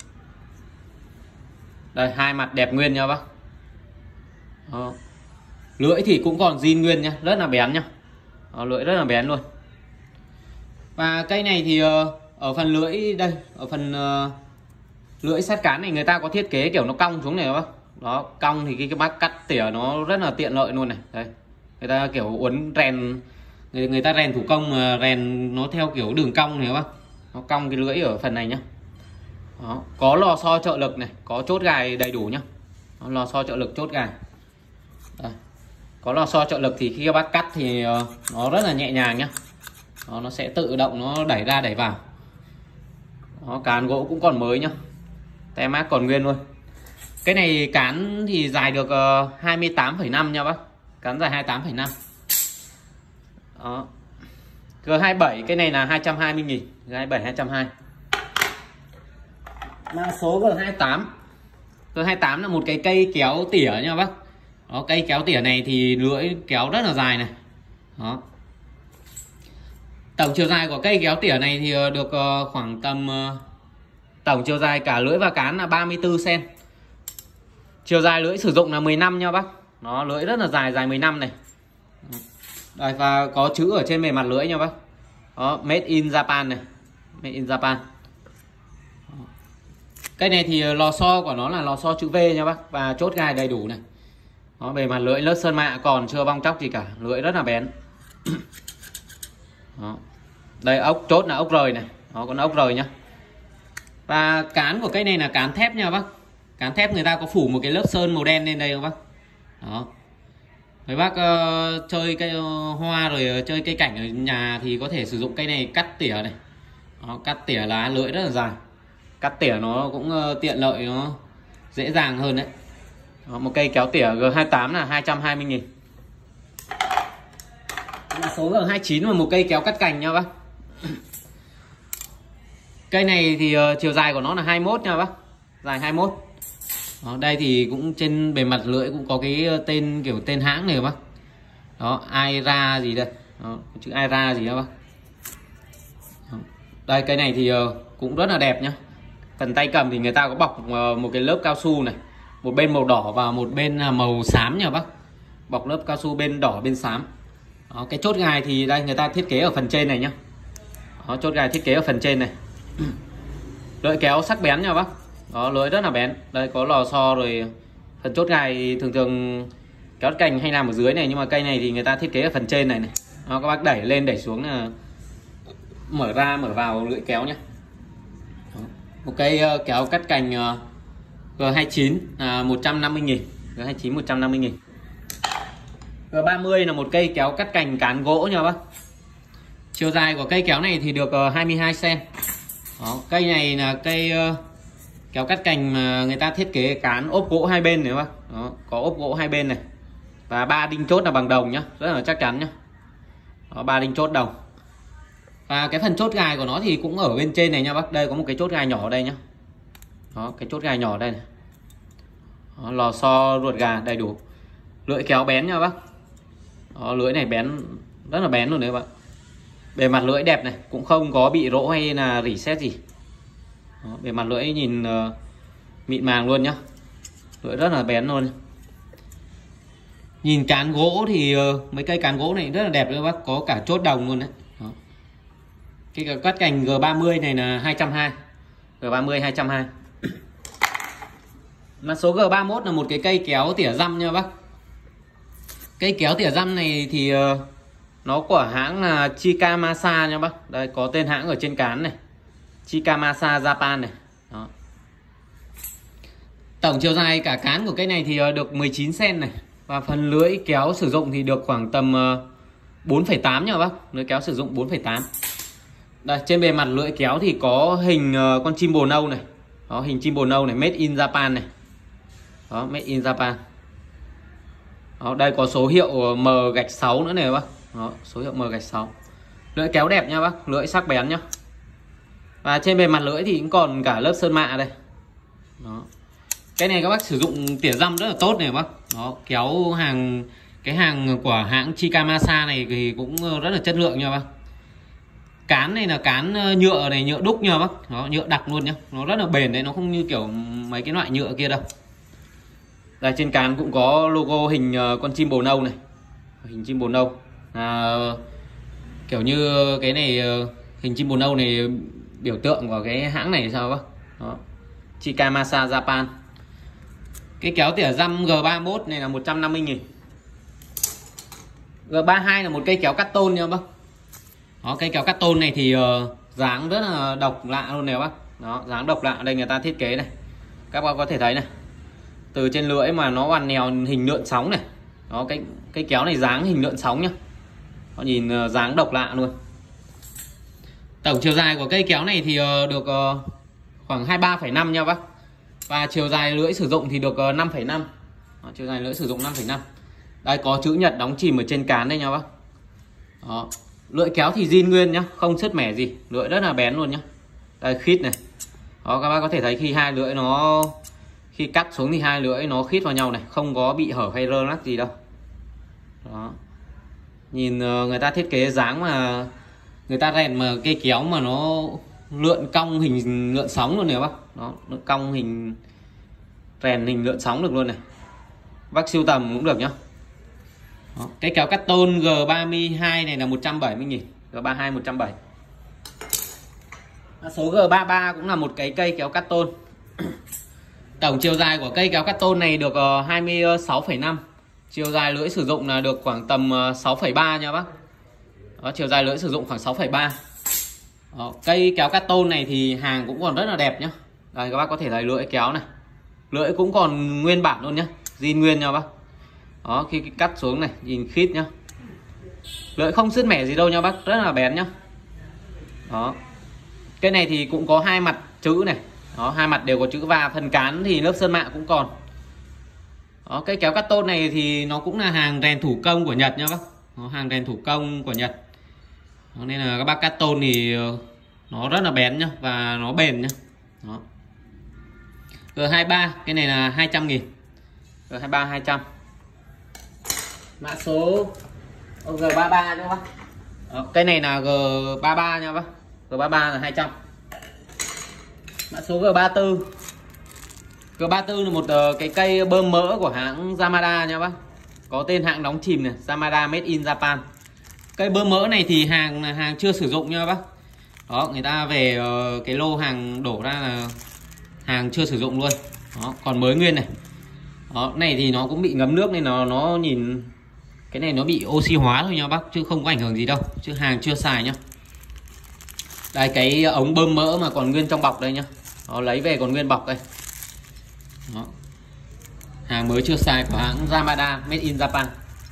Đây, hai mặt đẹp nguyên nha bác. Đó. Lưỡi thì cũng còn zin nguyên nhá, rất là bén nhá. Đó, lưỡi rất là bén luôn. Và cây này thì ở phần lưỡi đây, ở phần uh, lưỡi sát cán này người ta có thiết kế kiểu nó cong xuống này bác. Đó, cong thì cái, cái bác cắt tỉa nó rất là tiện lợi luôn này. Đây, người ta kiểu uốn rèn, người, người ta rèn thủ công mà rèn nó theo kiểu đường cong này bác. Nó cong cái lưỡi ở phần này nhá. Đó, có lò xo trợ lực này, có chốt gài đầy đủ nhá. Đó, lò xo trợ lực chốt gài. Đây. Có lò xo trợ lực thì khi các bác cắt thì nó rất là nhẹ nhàng nhá. Đó, nó sẽ tự động nó đẩy ra đẩy vào. Đó, cán gỗ cũng còn mới nhá, tem mác còn nguyên luôn. Cái này cán thì dài được uh, hai mươi tám phẩy năm nha bác. Cán dài hai mươi tám phẩy năm. Đó. G hai mươi bảy cái này là hai trăm hai mươi nghìn. G hai mươi bảy hai trăm hai mươi. Mã số G hai mươi tám. G hai mươi tám là một cái cây kéo tỉa nha bác. Đó, cây kéo tỉa này thì lưỡi kéo rất là dài này. Đó. Tổng chiều dài của cây kéo tỉa này thì được khoảng tầm tổng chiều dài cả lưỡi và cán là ba mươi tư xen-ti-mét. Chiều dài lưỡi sử dụng là mười năm nha bác. Nó lưỡi rất là dài, dài mười năm này. Đây, và có chữ ở trên bề mặt lưỡi nha bác. Đó, made in Japan này. Made in Japan. Cây này thì lò xo của nó là lò xo chữ V nha bác. Và chốt gai đầy đủ này. Đó, bề mặt lưỡi lớp sơn mạ còn chưa bong tróc gì cả. Lưỡi rất là bén. Đó. Đây ốc chốt là ốc rời này. Đó, con ốc rời nhá. Và cán của cây này là cán thép nha bác. Cán thép người ta có phủ một cái lớp sơn màu đen lên đây không bác. Đó. Mấy bác uh, chơi cây uh, hoa rồi uh, chơi cây cảnh ở nhà thì có thể sử dụng cây này cắt tỉa này. Đó, cắt tỉa lá lưỡi rất là dài. Cắt tỉa nó cũng uh, tiện lợi, nó dễ dàng hơn đấy. Đó, một cây kéo tỉa G hai mươi tám là hai trăm hai mươi nghìn. Mã số G hai mươi chín là một cây kéo cắt cành nha bác. Cây này thì uh, chiều dài của nó là hai mươi mốt nha bác. Dài hai mươi mốt. Đó, đây thì cũng trên bề mặt lưỡi cũng có cái tên kiểu tên hãng này bác. Đó, Aira gì đây. Đó, chữ Aira gì đó bác. Đó. Đây cây này thì uh, cũng rất là đẹp nhá. Phần tay cầm thì người ta có bọc uh, một cái lớp cao su này. Một bên màu đỏ và một bên uh, màu xám nha bác. Bọc lớp cao su bên đỏ bên xám. Đó, cái chốt gài thì đây người ta thiết kế ở phần trên này nhá. Đó, chốt gài thiết kế ở phần trên này. Lưỡi kéo sắc bén nha bác. Đó, lưỡi rất là bén. Đây có lò xo rồi. Phần chốt gài thường thường kéo cành hay làm ở dưới này, nhưng mà cây này thì người ta thiết kế ở phần trên này này. Đó, các bác đẩy lên đẩy xuống là mở ra mở vào lưỡi kéo nhé. Đó. Một cây uh, kéo cắt cành uh, G hai mươi chín là một trăm năm mươi nghìn. G hai mươi chín một trăm năm mươi nghìn. G ba mươi là một cây kéo cắt cành cán gỗ nha bác. Chiều dài của cây kéo này thì được uh, hai mươi hai xen-ti-mét. Đó, cây này là cây uh, kéo cắt cành mà người ta thiết kế cán ốp gỗ hai bên này bác. Đó, có ốp gỗ hai bên này. Và ba đinh chốt là bằng đồng nhá, rất là chắc chắn nhá. Đó, ba đinh chốt đồng. Và cái phần chốt gài của nó thì cũng ở bên trên này nha bác. Đây có một cái chốt gài nhỏ ở đây nhá. Đó, cái chốt gài nhỏ ở đây này. Đó, lò xo ruột gà đầy đủ. Lưỡi kéo bén nha bác. Đó, lưỡi này bén, rất là bén luôn đấy bạn. Bề mặt lưỡi đẹp này, cũng không có bị rỗ hay là rỉ sét gì. Đó, bề mặt lưỡi nhìn uh, mịn màng luôn nhá. Lưỡi rất là bén luôn. Nhìn cán gỗ thì uh, mấy cây cán gỗ này rất là đẹp đấy bác. Có cả chốt đồng luôn đấy. Đó. Cái cắt cành G ba mươi này là hai trăm hai mươi. G ba mươi hai trăm hai mươi. Mã số G ba mươi mốt là một cái cây kéo tỉa răm nha bác. Cây kéo tỉa răm này thì uh, nó của hãng là Chikamasa nha bác. Đây có tên hãng ở trên cán này. Chikamasa Japan này. Đó. Tổng chiều dài cả cán của cây này thì uh, được mười chín xen-ti-mét này. Và phần lưỡi kéo sử dụng thì được khoảng tầm uh, bốn phẩy tám nha bác. Lưỡi kéo sử dụng bốn phẩy tám. Đây trên bề mặt lưỡi kéo thì có hình uh, con chim bồ nâu này. Đó, hình chim bồ nâu này, made in Japan này. Đó, made in Japan. Đó, đây có số hiệu M gạch sáu nữa này bác. Đó, số hiệu M gạch sáu. Lưỡi kéo đẹp nha bác, lưỡi sắc bén nhá. Và trên bề mặt lưỡi thì cũng còn cả lớp sơn mạ đây. Đó. Cái này các bác sử dụng tỉa răm rất là tốt này bác. Đó, kéo hàng cái hàng của hãng Chikamasa này thì cũng rất là chất lượng nha bác. Cán này là cán nhựa này, nhựa đúc nha bác. Đó, nhựa đặc luôn nhá. Nó rất là bền đấy, nó không như kiểu mấy cái loại nhựa kia đâu. Đây trên cán cũng có logo hình con chim bồ nâu này. Hình chim bồ nâu. À, kiểu như cái này hình chim bồ nâu này biểu tượng của cái hãng này sao bác. Đó. Chikamasa Japan. Cái kéo tỉa răm G ba mươi mốt này là một trăm năm mươi nghìn. G ba mươi hai là một cây kéo cắt tôn nha bác. Đó, cây kéo cắt tôn này thì uh, dáng rất là độc lạ luôn này bác. Đó, dáng độc lạ đây người ta thiết kế này. Các bác có thể thấy này. Từ trên lưỡi mà nó hoàn nèo hình lượn sóng này. Đó, cái cây kéo này dáng hình lượn sóng nhá. Nó nhìn uh, dáng độc lạ luôn. Tổng chiều dài của cây kéo này thì uh, được uh, khoảng hai mươi ba phẩy năm nha bác. Và chiều dài lưỡi sử dụng thì được năm phẩy năm. Đó, chiều dài lưỡi sử dụng năm phẩy năm. Đây có chữ Nhật đóng chìm ở trên cán đây nha bác. Đó. Lưỡi kéo thì zin nguyên nhá, không sứt mẻ gì, lưỡi rất là bén luôn nhá. Đây khít này. Đó, các bác có thể thấy khi hai lưỡi nó khi cắt xuống thì hai lưỡi nó khít vào nhau này, không có bị hở hay rơ lắc gì đâu. Đó. Nhìn người ta thiết kế dáng mà người ta rèn mà cây kéo mà nó lượn cong hình lượn sóng luôn này bác. Đó, nó cong hình rèn hình lượn sóng được luôn này. Bác sưu tầm cũng được nhá. Đó. Cái kéo cắt tôn G ba mươi hai này là một trăm bảy mươi nghìn, G ba mươi hai một trăm bảy mươi. Số G ba mươi ba cũng là một cái cây kéo cắt tôn. Tổng chiều dài của cây kéo cắt tôn này được hai mươi sáu phẩy năm. Chiều dài lưỡi sử dụng là được khoảng tầm sáu phẩy ba nha bác. Đó, chiều dài lưỡi sử dụng khoảng sáu phẩy ba. Đó, cây kéo cắt tôn này thì hàng cũng còn rất là đẹp nhá. Đây các bác có thể thấy lưỡi kéo này. Lưỡi cũng còn nguyên bản luôn nhá, zin nguyên nha bác. Đó, khi cắt xuống này nhìn khít nhá. Lưỡi không sứt mẻ gì đâu nha bác, rất là bén nhá. Đó. Cây này thì cũng có hai mặt chữ này. Đó, hai mặt đều có chữ và phần cán thì lớp sơn mạ cũng còn. Đó, cây kéo cắt tôn này thì nó cũng là hàng rèn thủ công của Nhật nha bác. Nó hàng rèn thủ công của Nhật. Đó, nên là các bác cắt tôn thì nó rất là bén nhá và nó bền nhá. Đó. G hai mươi ba, cái này là hai trăm nghìn. G hai mươi ba hai trăm. Mã số G ba mươi ba nha bác. Đó, cây này là G ba mươi ba nha bác. G ba mươi ba là hai trăm. Mã số G ba mươi tư. G ba mươi tư là một uh, cái cây bơm mỡ của hãng Yamada nha bác. Có tên hãng đóng chìm này, Yamada Made in Japan. Cây bơm mỡ này thì hàng là hàng chưa sử dụng nha bác. Đó, người ta về uh, cái lô hàng đổ ra là hàng chưa sử dụng luôn. Đó, còn mới nguyên này. Đó, này thì nó cũng bị ngấm nước nên nó nó nhìn cái này nó bị oxy hóa thôi nha bác, chứ không có ảnh hưởng gì đâu, chứ hàng chưa xài nhá. Đây cái ống bơm mỡ mà còn nguyên trong bọc đây nhá. Đó, lấy về còn nguyên bọc đây. Đó. Hàng mới chưa xài của hãng Yamada Made in Japan.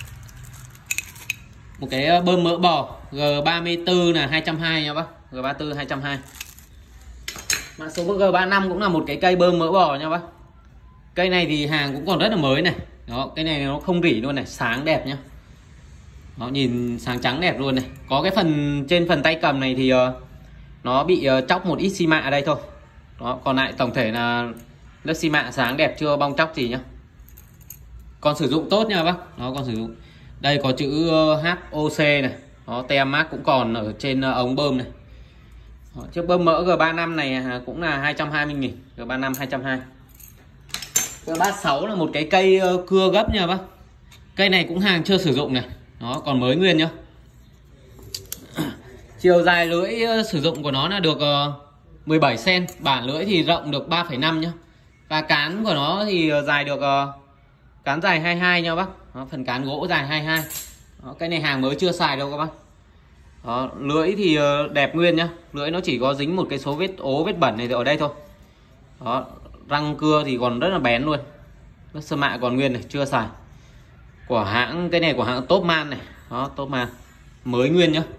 Một cái bơm mỡ bò G ba mươi tư là hai trăm hai mươi nha bác. G ba mươi tư hai trăm hai mươi. Mã số G ba mươi lăm cũng là một cái cây bơm mỡ bò nha bác. Cây này thì hàng cũng còn rất là mới này. Đó, cái này nó không rỉ luôn này, sáng đẹp nhá. Nó nhìn sáng trắng đẹp luôn này. Có cái phần trên phần tay cầm này thì uh, nó bị uh, chóc một ít xi mạ ở đây thôi. Đó, còn lại tổng thể là lớp xi mạ sáng đẹp, chưa bong chóc gì nhá. Còn sử dụng tốt nha bác. Nó còn sử dụng. Đây có chữ uh, hát o xê này. Đó, tem mác cũng còn ở trên uh, ống bơm này. Đó, chiếc bơm mỡ G ba mươi lăm này cũng là hai trăm hai mươi nghìn. G ba mươi lăm hai trăm hai mươi. G ba mươi sáu là một cái cây uh, cưa gấp nha bác. Cây này cũng hàng chưa sử dụng này. Nó còn mới nguyên nhá. Chiều dài lưỡi uh, sử dụng của nó là được uh, mười bảy xăng ti mét. Bản lưỡi thì rộng được ba phẩy năm nhá. Và cán của nó thì uh, dài được uh, cán dài hai mươi hai nha bác. Đó, phần cán gỗ dài hai mươi hai. Đó, cái này hàng mới chưa xài đâu các bác. Đó, lưỡi thì uh, đẹp nguyên nhá. Lưỡi nó chỉ có dính một cái số vết ố vết bẩn này ở đây thôi. Đó, răng cưa thì còn rất là bén luôn. Lớp sơn mạ còn nguyên này, chưa xài. Của hãng, cái này của hãng Topman này. Đó, Topman mới nguyên nhá.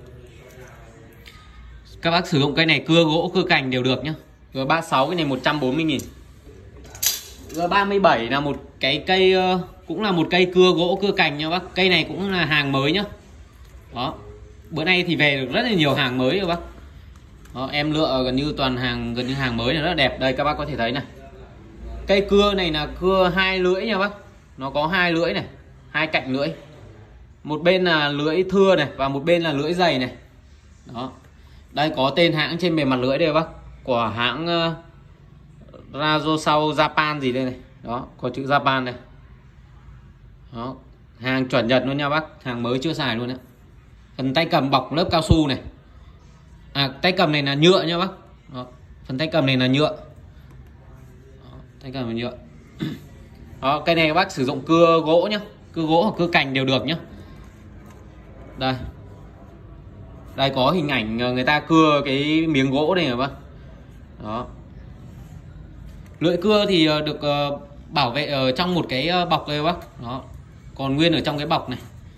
Các bác sử dụng cây này cưa gỗ cưa cành đều được nhá. G ba mươi sáu cái này một trăm bốn mươi nghìn. G ba mươi bảy là một cái cây uh, cũng là một cây cưa gỗ cưa cành nha bác. Cây này cũng là hàng mới nhá. Đó. Bữa nay thì về được rất là nhiều hàng mới rồi bác. Đó, em lựa gần như toàn hàng gần như hàng mới là rất là đẹp. Đây các bác có thể thấy này. Cây cưa này là cưa hai lưỡi nha bác. Nó có hai lưỡi này, hai cạnh lưỡi. Một bên là lưỡi thưa này và một bên là lưỡi dày này. Đó. Đây có tên hãng trên bề mặt lưỡi đây bác. Của hãng uh, Rajosau Japan gì đây này. Đó, có chữ Japan này. Đó, hàng chuẩn Nhật luôn nha bác, hàng mới chưa xài luôn đấy. Phần tay cầm bọc lớp cao su này. À, tay cầm này là nhựa nha bác. Đó, phần tay cầm này là nhựa. Đó, tay cầm là nhựa. Đó, cây này các bác sử dụng cưa gỗ nhá, cưa gỗ hoặc cưa cành đều được nhá. Đây. Đây có hình ảnh người ta cưa cái miếng gỗ đây rồi bác. Đó. Lưỡi cưa thì được bảo vệ ở trong một cái bọc đây bác. Đó. Còn nguyên ở trong cái bọc này.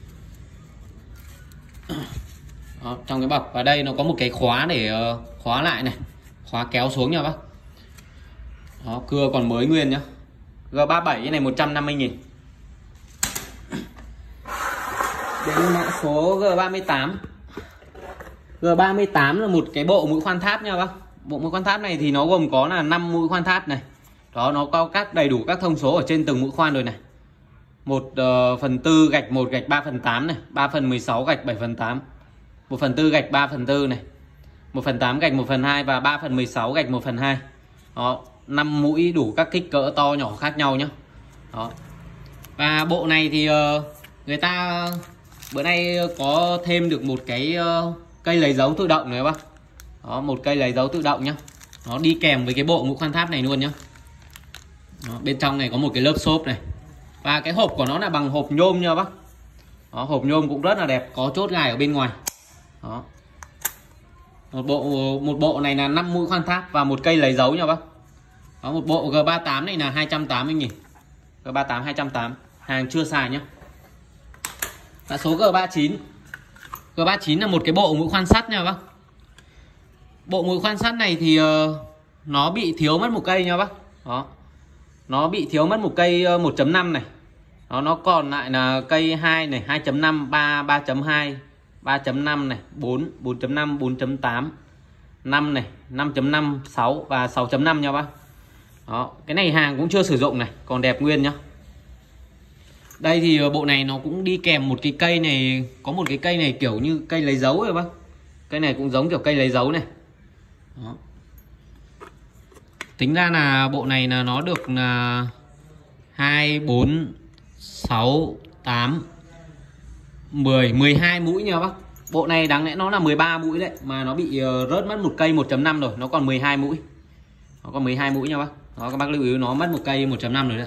Đó, trong cái bọc. Và đây nó có một cái khóa để khóa lại này. Khóa kéo xuống nha bác. Đó, cưa còn mới nguyên nhá. G ba mươi bảy cái này một trăm năm mươi nghìn. Đến mã số G ba mươi tám. G ba mươi tám là một cái bộ mũi khoan tháp nha bác. Bộ mũi khoan tháp này thì nó gồm có là năm mũi khoan tháp này. Đó, nó có các đầy đủ các thông số ở trên từng mũi khoan rồi này. một uh, phần tư gạch một gạch ba phần tám này, ba phần mười sáu gạch bảy phần tám, một phần tư gạch ba phần tư này, một phần tám gạch một phần hai và ba phần mười sáu gạch một phần hai. Đó, năm mũi đủ các kích cỡ to nhỏ khác nhau nhá. Đó. Và bộ này thì uh, người ta bữa nay có thêm được một cái uh, cây lấy dấu tự động này bác. Đó, một cây lấy dấu tự động nhá. Nó đi kèm với cái bộ mũi khoan tháp này luôn nhá. Đó, bên trong này có một cái lớp xốp này. Và cái hộp của nó là bằng hộp nhôm nha bác. Đó, hộp nhôm cũng rất là đẹp, có chốt gài ở bên ngoài. Đó. Một bộ một bộ này là năm mũi khoan tháp và một cây lấy dấu nha bác. Đó, một bộ G ba mươi tám này là hai trăm tám mươi nghìn. G ba mươi tám hai trăm tám mươi, hàng chưa xài nhá. Mã số G ba mươi chín. G ba mươi chín là một cái bộ mũi khoan sắt nha bác. Bộ mũi khoan sắt này thì uh, nó bị thiếu mất một cây nha bác. Đó. Nó bị thiếu mất một cây một chấm năm này. Đó, nó còn lại là cây hai này, hai chấm năm, ba, ba chấm hai, ba chấm năm này, bốn, bốn chấm năm, bốn chấm tám, năm này, năm chấm năm, sáu và sáu chấm năm nha bác. Đó, cái này hàng cũng chưa sử dụng này, còn đẹp nguyên nhá. Đây thì bộ này nó cũng đi kèm một cái cây này, có một cái cây này kiểu như cây lấy dấu rồi bác. Cây này cũng giống kiểu cây lấy dấu này. Đó. Tính ra là bộ này là nó được là hai, bốn, sáu, tám, mười, mười hai mũi nha bác. Bộ này đáng lẽ nó là mười ba mũi đấy, mà nó bị rớt mất một cây một chấm năm rồi, nó còn mười hai mũi. Nó còn mười hai mũi nha bác. Đó, các bác lưu ý nó mất một cây một chấm năm rồi đấy.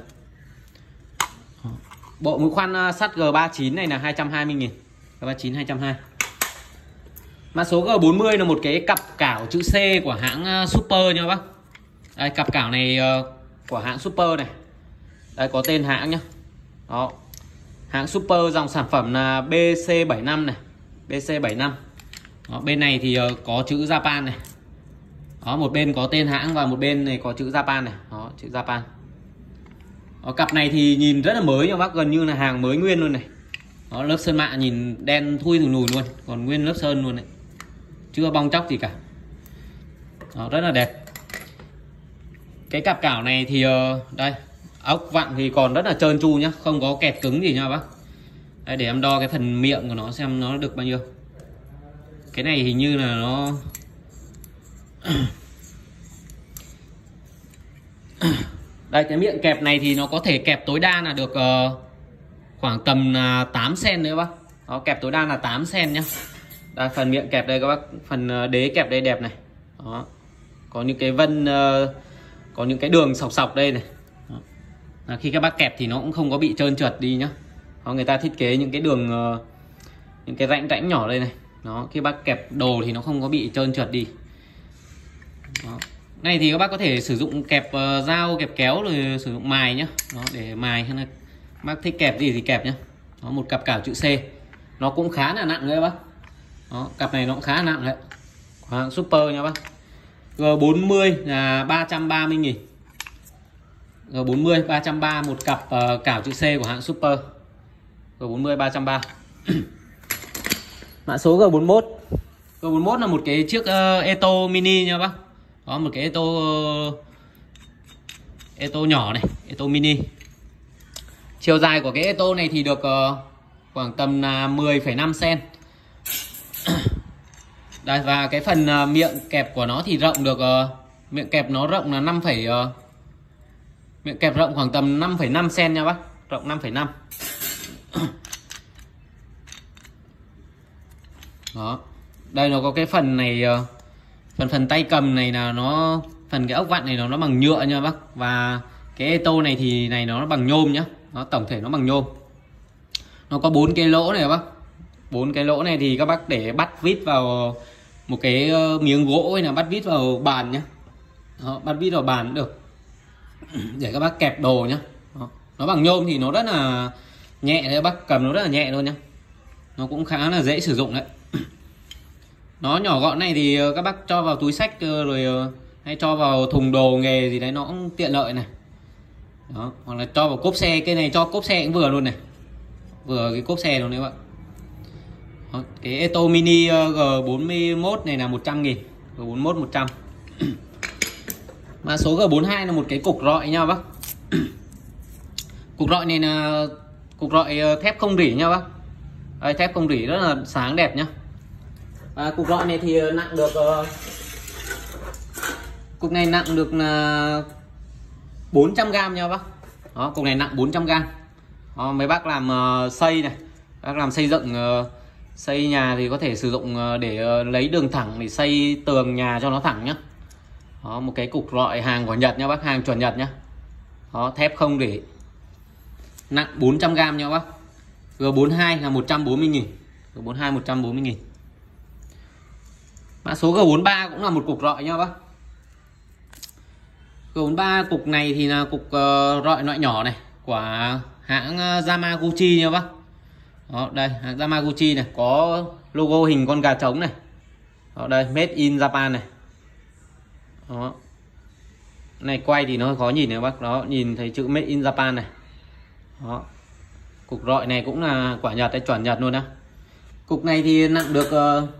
Bộ mũi khoan sắt G ba mươi chín này là hai trăm hai mươi nghìn. G ba mươi chín hai trăm hai mươi. Mã số G bốn mươi là một cái cặp cảo chữ C của hãng Super nha bác. Đây, cặp cảo này uh, của hãng Super này. Đây có tên hãng nhá. Đó. Hãng Super, dòng sản phẩm là B C bảy mươi lăm này, B C bảy mươi lăm. Đó, bên này thì uh, có chữ Japan này. Đó, một bên có tên hãng và một bên này có chữ Japan này. Đó, chữ Japan. Đó, cặp này thì nhìn rất là mới nha bác, gần như là hàng mới nguyên luôn này. Đó, lớp sơn mạ nhìn đen thui thùi lùi luôn, còn nguyên lớp sơn luôn đấy. Chưa bong chóc gì cả. Đó, rất là đẹp. Cái cặp cảo này thì uh, đây, ốc vặn thì còn rất là trơn tru nhá, không có kẹt cứng gì nha bác. Đây, để em đo cái phần miệng của nó xem nó được bao nhiêu. Cái này hình như là nó đây, cái miệng kẹp này thì nó có thể kẹp tối đa là được uh, khoảng tầm uh, tám xen nữa bác. Đó, kẹp tối đa là tám xen nhá. Đây, phần miệng kẹp đây các bác, phần đế kẹp đây đẹp này. Đó. Có những cái vân uh, có những cái đường sọc sọc đây này. Đó. À, khi các bác kẹp thì nó cũng không có bị trơn trượt đi nhá. Đó, người ta thiết kế những cái đường uh, những cái rãnh rãnh nhỏ đây này. Đó, khi bác kẹp đồ thì nó không có bị trơn trượt đi. Đó. Này thì các bác có thể sử dụng kẹp uh, dao, kẹp kéo rồi sử dụng mài nhá. Đó, để mài hay là bác thích kẹp gì thì kẹp nhá. Đó, một cặp cảo chữ C. Nó cũng khá là nặng đấy bác. Đó, cặp này nó cũng khá là nặng đấy. Của hãng Super nha bác. G bốn mươi là ba trăm ba mươi nghìn. G bốn mươi ba trăm ba mươi, một cặp uh, cảo chữ C của hãng Super. G bốn mươi ba trăm ba mươi. Mã số G bốn mươi mốt. G bốn mươi mốt là một cái chiếc uh, Eto mini nha bác. Đó, một cái Eto uh, Eto nhỏ này, Eto mini. Chiều dài của cái Eto này thì được uh, khoảng tầm là mười phẩy năm xen. Đây, và cái phần uh, miệng kẹp của nó thì rộng được uh, miệng kẹp nó rộng là năm, uh, miệng kẹp rộng khoảng tầm năm phẩy năm xen nha bác, rộng năm phẩy năm. Đó. Đây nó có cái phần này uh, phần phần tay cầm này là nó, phần cái ốc vặn này nó nó bằng nhựa nha bác, và cái Eto này thì này nó bằng nhôm nhá. Nó tổng thể nó bằng nhôm. Nó có bốn cái lỗ này bác. Bốn cái lỗ này thì các bác để bắt vít vào một cái miếng gỗ hay là bắt vít vào bàn nhá. Đó, bắt vít vào bàn cũng được. Để các bác kẹp đồ nhá. Đó. Nó bằng nhôm thì nó rất là nhẹ đấy, bác cầm nó rất là nhẹ luôn nhá. Nó cũng khá là dễ sử dụng đấy. Nó nhỏ gọn này thì các bác cho vào túi xách rồi hay cho vào thùng đồ nghề gì đấy nó cũng tiện lợi này. Đó, hoặc là cho vào cốp xe, cái này cho cốp xe cũng vừa luôn này, vừa cái cốp xe luôn đấy bạn. Đó, cái Eto Mini G bốn mươi mốt này là một trăm nghìn, G bốn mươi mốt một trăm. Mã số G bốn mươi hai là một cái cục rọi nha bác. Cục rọi này là cục rọi thép không rỉ nha bác. Đây, thép không rỉ rất là sáng đẹp nhá. À, cục rọi này thì nặng được uh, cục này nặng được là bốn trăm gam nha bác. Đó, cục này nặng bốn trăm gam. Đó, mấy bác làm uh, xây này, bác làm xây dựng uh, xây nhà thì có thể sử dụng uh, để uh, lấy đường thẳng để xây tường nhà cho nó thẳng nhá. Đó, một cái cục rọi hàng của Nhật nha bác, hàng chuẩn Nhật nhá. Đó, thép không rỉ, nặng bốn trăm gam nha bác. G bốn mươi hai là một trăm bốn mươi nghìn, G bốn mươi hai một trăm bốn mươi nghìn. Mã số G bốn mươi ba cũng là một cục rọi nha bác. G bốn mươi ba cục này thì là cục uh, rọi loại nhỏ này của hãng uh, Yamaguchi nha bác. Đó, đây hãng Yamaguchi này, có logo hình con gà trống này. Đó, đây made in Japan này. Đó, này quay thì nó khó nhìn này bác, đó nhìn thấy chữ made in Japan này. Đó, cục rọi này cũng là quả Nhật, chuẩn Nhật luôn á. Cục này thì nặng được uh...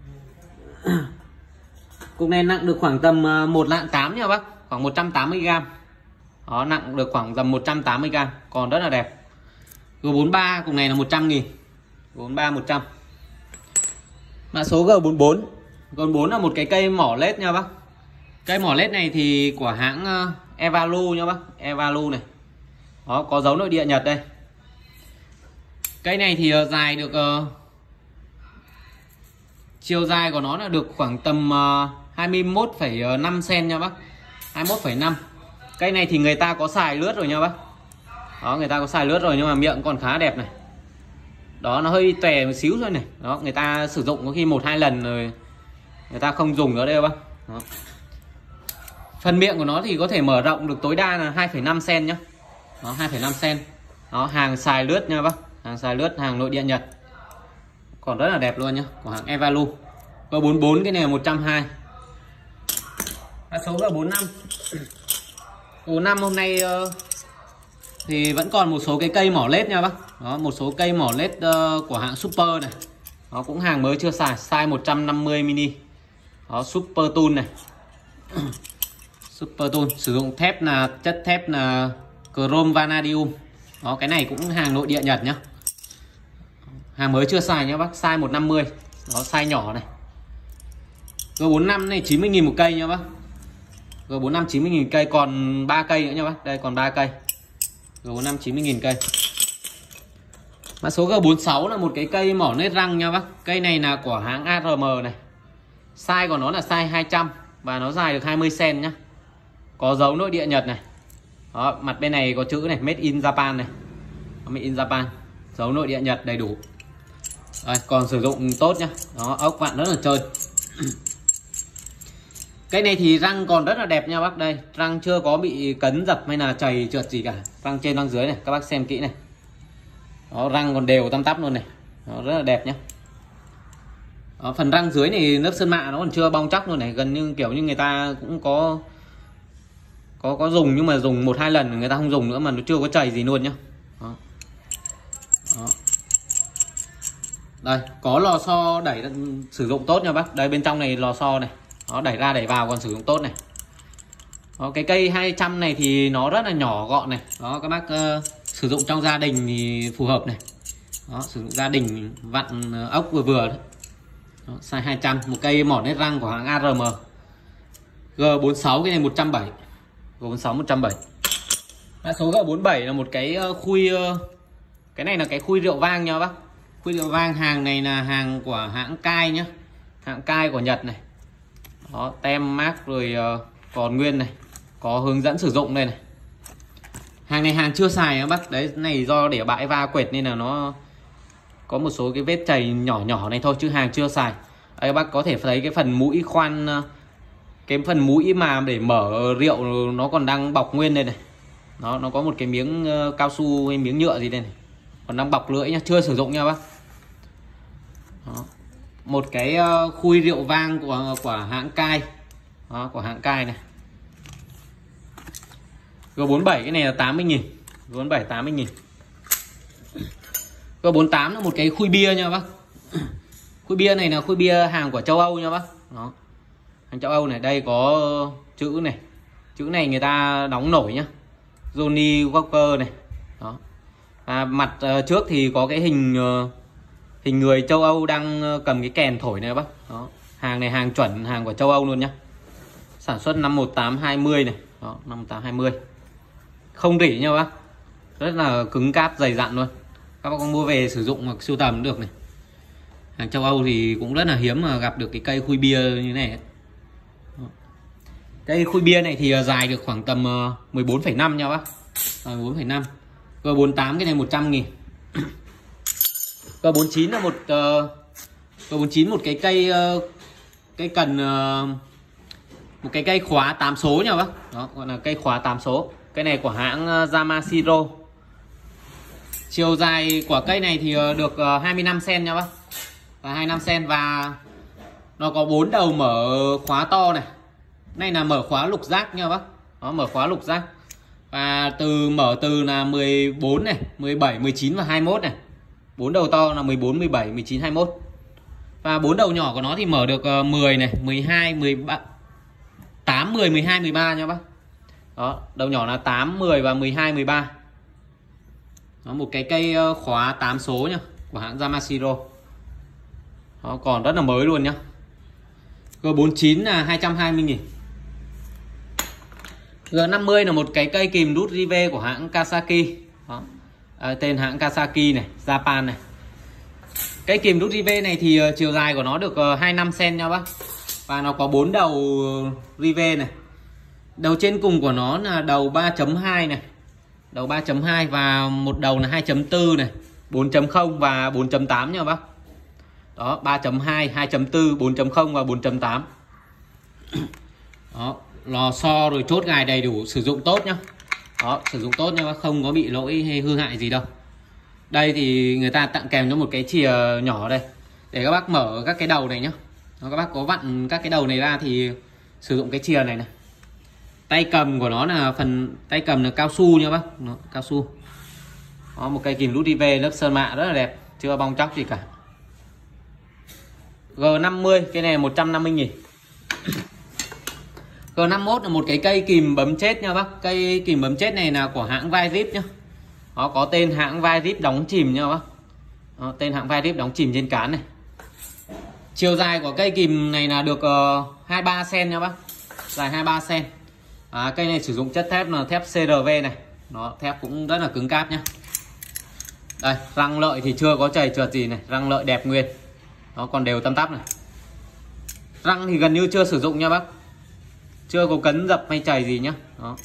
cục này nặng được khoảng tầm uh, một lạng tám nha bác, khoảng một trăm tám mươi gam. Đó, nặng được khoảng tầm một trăm tám mươi gam, còn rất là đẹp. G bốn mươi ba cục này là một trăm nghìn, G bốn mươi ba một trăm. Mã số G bốn mươi bốn. G bốn mươi bốn là một cái cây mỏ led nha bác. Cây mỏ led này thì của hãng uh, Evalu nha bác, Evalu này. Đó, có dấu nội địa Nhật đây. Cây này thì uh, dài được uh, chiều dài của nó là được khoảng tầm uh, hai mươi mốt phẩy năm xăng-ti-mét nha bác, hai mươi mốt phẩy năm. Cây này thì người ta có xài lướt rồi nha bác. Đó, người ta có xài lướt rồi nhưng mà miệng còn khá đẹp này. Đó, nó hơi tè một xíu thôi này. Đó, người ta sử dụng có khi một hai lần rồi người ta không dùng nữa đây bác. Đó. Phần miệng của nó thì có thể mở rộng được tối đa là hai phẩy năm xăng-ti-mét nhá. Đó, hai phẩy năm xăng-ti-mét. Đó, hàng xài lướt nha bác, hàng xài lướt, hàng nội địa Nhật. Còn rất là đẹp luôn nhá, của hãng Evalu. G bốn mươi bốn cái này là một trăm hai mươi. Mã số G bốn mươi lăm. G bốn mươi lăm hôm nay uh, thì vẫn còn một số cái cây mỏ led nha bác. Đó, một số cây mỏ led uh, của hãng Super này. Đó, cũng hàng mới chưa xài, size một trăm năm mươi mini. Đó, Super Tool này. Super Tool sử dụng thép là chất thép là chrome vanadium. Đó, cái này cũng hàng nội địa Nhật nhá. Hàng mới chưa xài nhá bác, size một trăm năm mươi. Đó, size nhỏ này. G bốn mươi lăm này chín mươi nghìn một cây nha bác. G bốn mươi lăm chín mươi nghìn cây, còn ba cây nữa nha bác. Đây còn ba cây. G bốn mươi lăm chín mươi nghìn cây. Mã số G bốn mươi sáu là một cái cây mỏ nết răng nha bác. Cây này là của hãng a rờ em này. Size của nó là size hai trăm và nó dài được hai mươi xăng-ti-mét nhá. Có dấu nội địa Nhật này. Đó, mặt bên này có chữ này made in Japan này. Made in Japan, dấu nội địa Nhật đầy đủ. Đây, còn sử dụng tốt nhá. Đó, ốc vặn rất là trơn. Cây này thì răng còn rất là đẹp nha bác. Đây, răng chưa có bị cấn dập hay là chày trượt gì cả. Răng trên răng dưới này, các bác xem kỹ này. Đó, răng còn đều tăm tắp luôn này. Đó, rất là đẹp nhá. Đó, phần răng dưới này lớp sơn mạ nó còn chưa bong chóc luôn này, gần như kiểu như người ta cũng có có có dùng nhưng mà dùng một hai lần người ta không dùng nữa mà nó chưa có chảy gì luôn nhá. Đó. Đó. Đây, có lò xo đẩy sử dụng tốt nha bác. Đây bên trong này lò xo này. Đó, đẩy ra đẩy vào còn sử dụng tốt này. Đó, cái cây hai trăm này thì nó rất là nhỏ gọn này. Đó, các bác uh, sử dụng trong gia đình thì phù hợp này. Đó, sử dụng gia đình vặn ốc vừa vừa đấy. Đó, size hai trăm, một cây mỏ nét răng của hãng a rờ em. G bốn mươi sáu cái này một trăm bảy mươi. G bốn mươi sáu một trăm bảy mươi. Mã số G bốn mươi bảy là một cái khui, cái này là cái khui rượu vang nha bác. Khui rượu vang, hàng này là hàng của hãng Kai nhá. Hãng Kai của Nhật này. Đó, tem mác rồi uh, còn nguyên này. Có hướng dẫn sử dụng đây này. Hàng này hàng chưa xài nhá bác. Đấy, này do để bãi va quệt nên là nó có một số cái vết chày nhỏ nhỏ này thôi chứ hàng chưa xài. Đây, bác có thể thấy cái phần mũi khoan, cái phần mũi mà để mở rượu nó còn đang bọc nguyên đây này. Đó, nó có một cái miếng cao su hay miếng nhựa gì đây này. Còn đang bọc lưỡi nhá, chưa sử dụng nha bác. Đó. Một cái khui rượu vang của của hãng Kai. Đó, của hãng Cai này. G bốn mươi bảy cái này là tám mươi nghìn. G bốn mươi bảy tám mươi nghìn. G bốn mươi tám là một cái khui bia nha bác. Khui bia này là khui bia hàng của châu Âu nha bác. Đó. Hàng châu Âu này, đây có chữ này. Chữ này người ta đóng nổi nhá. Johnny Walker này. Đó. À, mặt uh, trước thì có cái hình uh, hình người châu Âu đang cầm cái kèn thổi này bác. Đó. Hàng này hàng chuẩn, hàng của châu Âu luôn nhá. Sản xuất năm một tám hai mươi này. Đó, năm một tám hai mươi. Không rỉ nha bác. Rất là cứng cáp dày dặn luôn. Các bác có mua về sử dụng hoặc sưu tầm được này. Hàng châu Âu thì cũng rất là hiếm mà gặp được cái cây khui bia như thế này. Cây khui bia này thì dài được khoảng tầm mười bốn phẩy năm nha bác. mười bốn phẩy năm. G bốn mươi tám cái này một trăm nghìn. G bốn mươi chín là một uh, G bốn mươi chín một cái cây uh, cây cần uh, một cái cây khóa tám số nha bác. Đó, gọi là cây khóa tám số. Cái này của hãng uh, Yamashiro. Chiều dài của cây này thì uh, được uh, hai mươi lăm xen-ti-mét nha bác. Và hai mươi lăm xen-ti-mét và nó có bốn đầu mở khóa to này. Này là mở khóa lục giác nha bác. Đó, mở khóa lục giác. Và từ mở từ là mười bốn này, mười bảy, mười chín và hai mươi mốt này. Bốn đầu to là mười bốn, mười bảy, mười chín, hai mươi mốt. Và bốn đầu nhỏ của nó thì mở được mười này, mười hai, mười ba, tám, mười, mười hai, mười ba nha bác. Đó, đầu nhỏ là tám, mười và mười hai, mười ba. Đó, một cái cây khóa tám số nhá, của hãng Yamashiro. Đó, còn rất là mới luôn nhá. G bốn mươi chín là hai trăm hai mươi nghìn. G năm mươi là một cái cây kìm đút rivet của hãng Kawasaki. Đó. À, tên hãng Kawasaki này, Japan này. Cây kìm đút rivet này thì uh, chiều dài của nó được uh, hai mươi lăm xen-ti-mét nha bác. Và nó có bốn đầu rivet này. Đầu trên cùng của nó là đầu ba chấm hai này. Đầu ba chấm hai và một đầu là hai chấm bốn này, bốn chấm không và bốn chấm tám nha bác. Đó, ba chấm hai, hai chấm bốn, bốn chấm không và bốn chấm tám. Đó, lò xo rồi chốt gài đầy đủ, sử dụng tốt nhá. Đó, sử dụng tốt nha bác, không có bị lỗi hay hư hại gì đâu. Đây thì người ta tặng kèm cho một cái chìa nhỏ đây để các bác mở các cái đầu này nhá. Đó, các bác có vặn các cái đầu này ra thì sử dụng cái chìa này này. Tay cầm của nó là phần tay cầm là cao su nha bác. Đó, cao su. Đó, một cây kìm đút rivet lớp sơn mạ rất là đẹp, chưa bong chóc gì cả. G năm mươi cái này một trăm năm mươi nghìn. G năm mươi mốt là một cái cây kìm bấm chết nha bác. Cây kìm bấm chết này là của hãng Vai-Rip nhá. Nó có tên hãng Vai-Rip đóng chìm nha bác. Đó, tên hãng Vai-Rip đóng chìm trên cán này. Chiều dài của cây kìm này là được uh, hai mươi ba xen-ti-mét nha bác. Dài hai mươi ba xen-ti-mét. À, cây này sử dụng chất thép là thép xê rờ vê này. Nó thép cũng rất là cứng cáp nhá. Đây, răng lợi thì chưa có chày trượt gì này, răng lợi đẹp nguyên. Nó còn đều tăm tắp này. Răng thì gần như chưa sử dụng nha bác. Chưa có cấn dập hay chày gì nhá. Đó.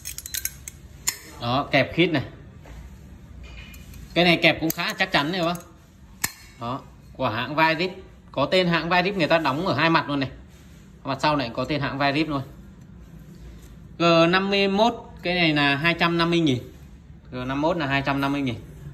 Đó, kẹp khít này. Cái này kẹp cũng khá chắc chắn này bác. Đó, của hãng Vai-Rip. Có tên hãng Vai-Rip, người ta đóng ở hai mặt luôn này. Mặt sau này có tên hãng Vai-Rip luôn. G năm mươi mốt cái này là hai trăm năm mươi nghìn. G năm mươi mốt là hai trăm năm mươi nghìn.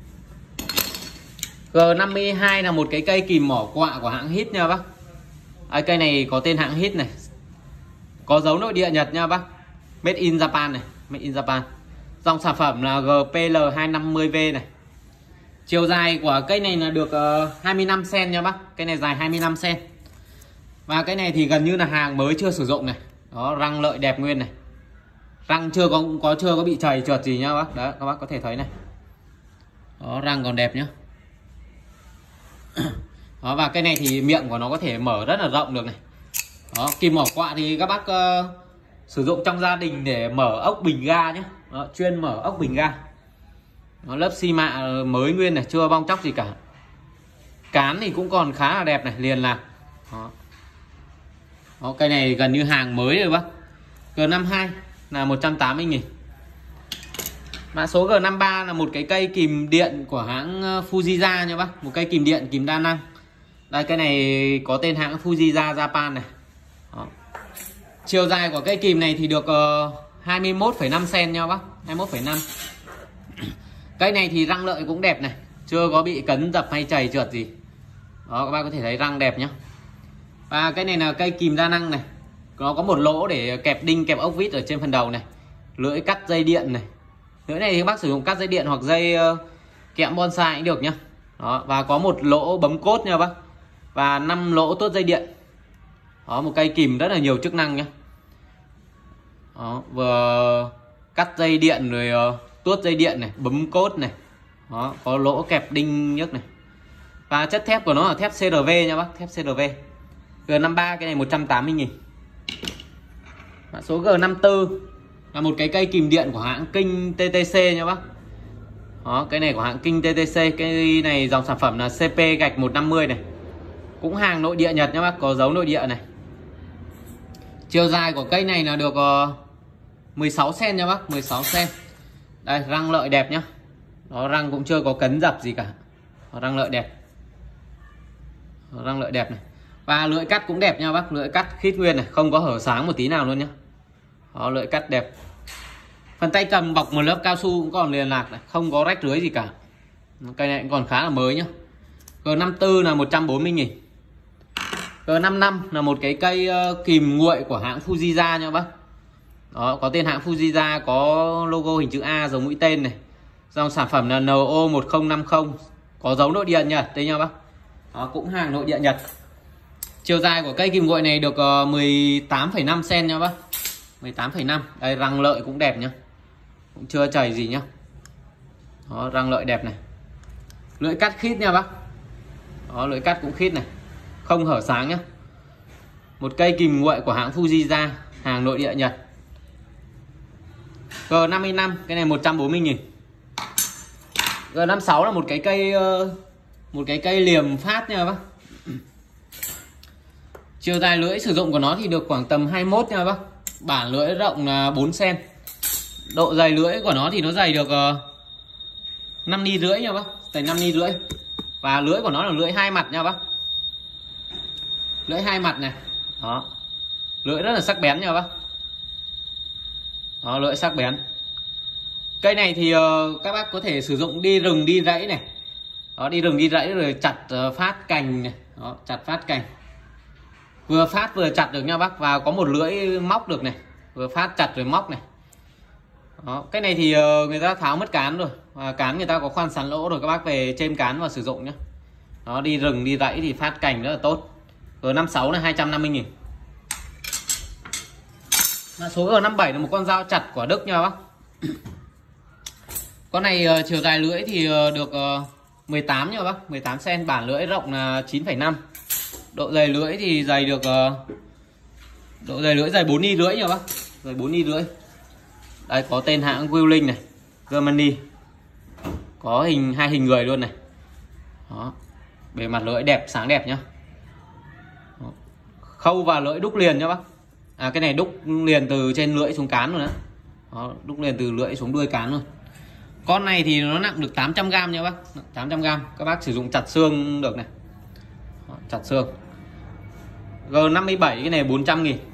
G năm mươi hai là một cái cây kìm mỏ quạ của hãng Hit nha bác. À, cây này có tên hãng Hit này. Có dấu nội địa Nhật nha bác. Made in Japan này, Made in Japan. Dòng sản phẩm là G P L hai năm mươi V này. Chiều dài của cây này là được uh, hai mươi lăm xen-ti-mét nha bác. Cây này dài hai mươi lăm xen-ti-mét. Và cái này thì gần như là hàng mới chưa sử dụng này. Đó, răng lợi đẹp nguyên này. Răng chưa có có chưa có bị chày trượt gì nhá bác. Đấy, các bác có thể thấy này. Đó, răng còn đẹp nhá. Đó, và cái này thì miệng của nó có thể mở rất là rộng được này. Đó, kìm mỏ quạ thì các bác uh, sử dụng trong gia đình để mở ốc bình ga nhé. Đó, chuyên mở ốc bình ga. Nó lớp xi mạ mới nguyên này, chưa bong chóc gì cả. Cán thì cũng còn khá là đẹp này, liền lạc. Đó. Đó, cây này gần như hàng mới rồi bác. G năm mươi hai là một trăm tám mươi nghìn. Mã số G năm mươi ba là một cái cây kìm điện của hãng Fujiya nha bác. Một cây kìm điện, kìm đa năng. Đây, cái này có tên hãng Fujiya Japan này. Đó. Chiều dài của cây kìm này thì được uh, hai mươi mốt phẩy năm xen-ti-mét nha bác. hai mươi mốt phẩy năm. Cây này thì răng lợi cũng đẹp này, chưa có bị cấn dập hay chày trượt gì. Đó, các bác có thể thấy răng đẹp nhá. Và cái này là cây kìm đa năng này. Nó có một lỗ để kẹp đinh kẹp ốc vít ở trên phần đầu này. Lưỡi cắt dây điện này. Lưỡi này thì các bác sử dụng cắt dây điện hoặc dây uh, kẽm bonsai cũng được nhá. Đó, và có một lỗ bấm cốt nha bác. Và năm lỗ tuốt dây điện. Đó, một cây kìm rất là nhiều chức năng nhá. Đó, vừa cắt dây điện rồi uh, tuốt dây điện này, bấm cốt này. Đó, có lỗ kẹp đinh nhức này. Và chất thép của nó là thép xê rờ vê nha bác, thép xê rờ vê. G năm mươi ba cái này một trăm tám mươi nghìn. Mã số G năm mươi tư là một cái cây kìm điện của hãng King tê tê xê nha bác. Đó, cái này của hãng King tê tê xê, cái này dòng sản phẩm là xê pê gạch một năm mươi này. Cũng hàng nội địa Nhật nha bác, có dấu nội địa này. Chiều dài của cây này là được uh, mười sáu xăng-ti-mét nha bác, mười sáu xăng-ti-mét. Đây, răng lợi đẹp nhá. Đó, răng cũng chưa có cấn dập gì cả. Đó, răng lợi đẹp. Đó, răng lợi đẹp này. Và lưỡi cắt cũng đẹp nha bác, lưỡi cắt khít nguyên này, không có hở sáng một tí nào luôn nhá. Đó, lưỡi cắt đẹp. Phần tay cầm bọc một lớp cao su cũng còn liền lạc này, không có rách rưới gì cả. Cây này cũng còn khá là mới nhá. G năm mươi tư là một trăm bốn mươi nghìn. G năm mươi lăm là một cái cây uh, kìm nguội của hãng Fujiza nha bác. Đó, có tên hãng Fujiza, có logo hình chữ A giống mũi tên này. Dòng sản phẩm là N O một không năm không, có dấu nội địa Nhật đây nha bác. Đó, cũng hàng nội địa Nhật. Chiều dài của cây kìm nguội này được uh, mười tám phẩy năm xăng-ti-mét nha bác. mười tám phẩy năm. Đây, răng lợi cũng đẹp nhá. Cũng chưa chảy gì nhá. Đó, răng lợi đẹp này. Lưỡi cắt khít nha bác. Đó, lưỡi cắt cũng khít này, không hở sáng nhá. Một cây kìm nguội của hãng Fujiza, hàng nội địa Nhật. G năm mươi lăm cái này một trăm bốn mươi nghìn. G năm mươi sáu là một cái cây một cái cây liềm phát nha bác. Chiều dài lưỡi sử dụng của nó thì được khoảng tầm hai mươi mốt nha bác. Bản lưỡi rộng là bốn xăng-ti-mét. Độ dày lưỡi của nó thì nó dày được năm ni rưỡi nha bác, dày năm ni rưỡi. Và lưỡi của nó là lưỡi hai mặt nha bác. Lưỡi hai mặt này. Đó. Lưỡi rất là sắc bén nha bác. Đó, lưỡi sắc bén. Cây này thì uh, các bác có thể sử dụng đi rừng đi rẫy này. Đó, đi rừng đi rẫy rồi chặt uh, phát cành này. Đó, chặt phát cành. Vừa phát vừa chặt được nha bác. Và có một lưỡi móc được này. Vừa phát chặt rồi móc này. Đó, cái này thì uh, người ta tháo mất cán rồi. Và cán người ta có khoan sắn lỗ rồi, các bác về chêm cán và sử dụng nhé. Đó, đi rừng đi rẫy thì phát cành rất là tốt. G năm mươi sáu là hai trăm năm mươi nghìn. Mã số G năm mươi bảy là một con dao chặt của Đức nha bác. Con này uh, chiều dài lưỡi thì uh, được uh, mười tám nha bác, mười tám xăng-ti-mét, bản lưỡi rộng là chín phẩy năm. Độ dày lưỡi thì dày được uh, độ dày lưỡi dày bốn ni rưỡi nha bác, dày bốn ni rưỡi. Đây có tên hãng Willing này, Germany. Có hình hai hình người luôn này. Đó. Bề mặt lưỡi đẹp, sáng đẹp nhá. Đó. Khâu và lưỡi đúc liền nhá bác. À, cái này đúc liền từ trên lưỡi xuống cán rồi đó. Đó, đúc liền từ lưỡi xuống đuôi cán luôn. Con này thì nó nặng được tám trăm gam nha bác, tám trăm gam. Các bác sử dụng chặt xương được này. Đó, chặt xương. G năm mươi bảy cái này bốn trăm nghìn.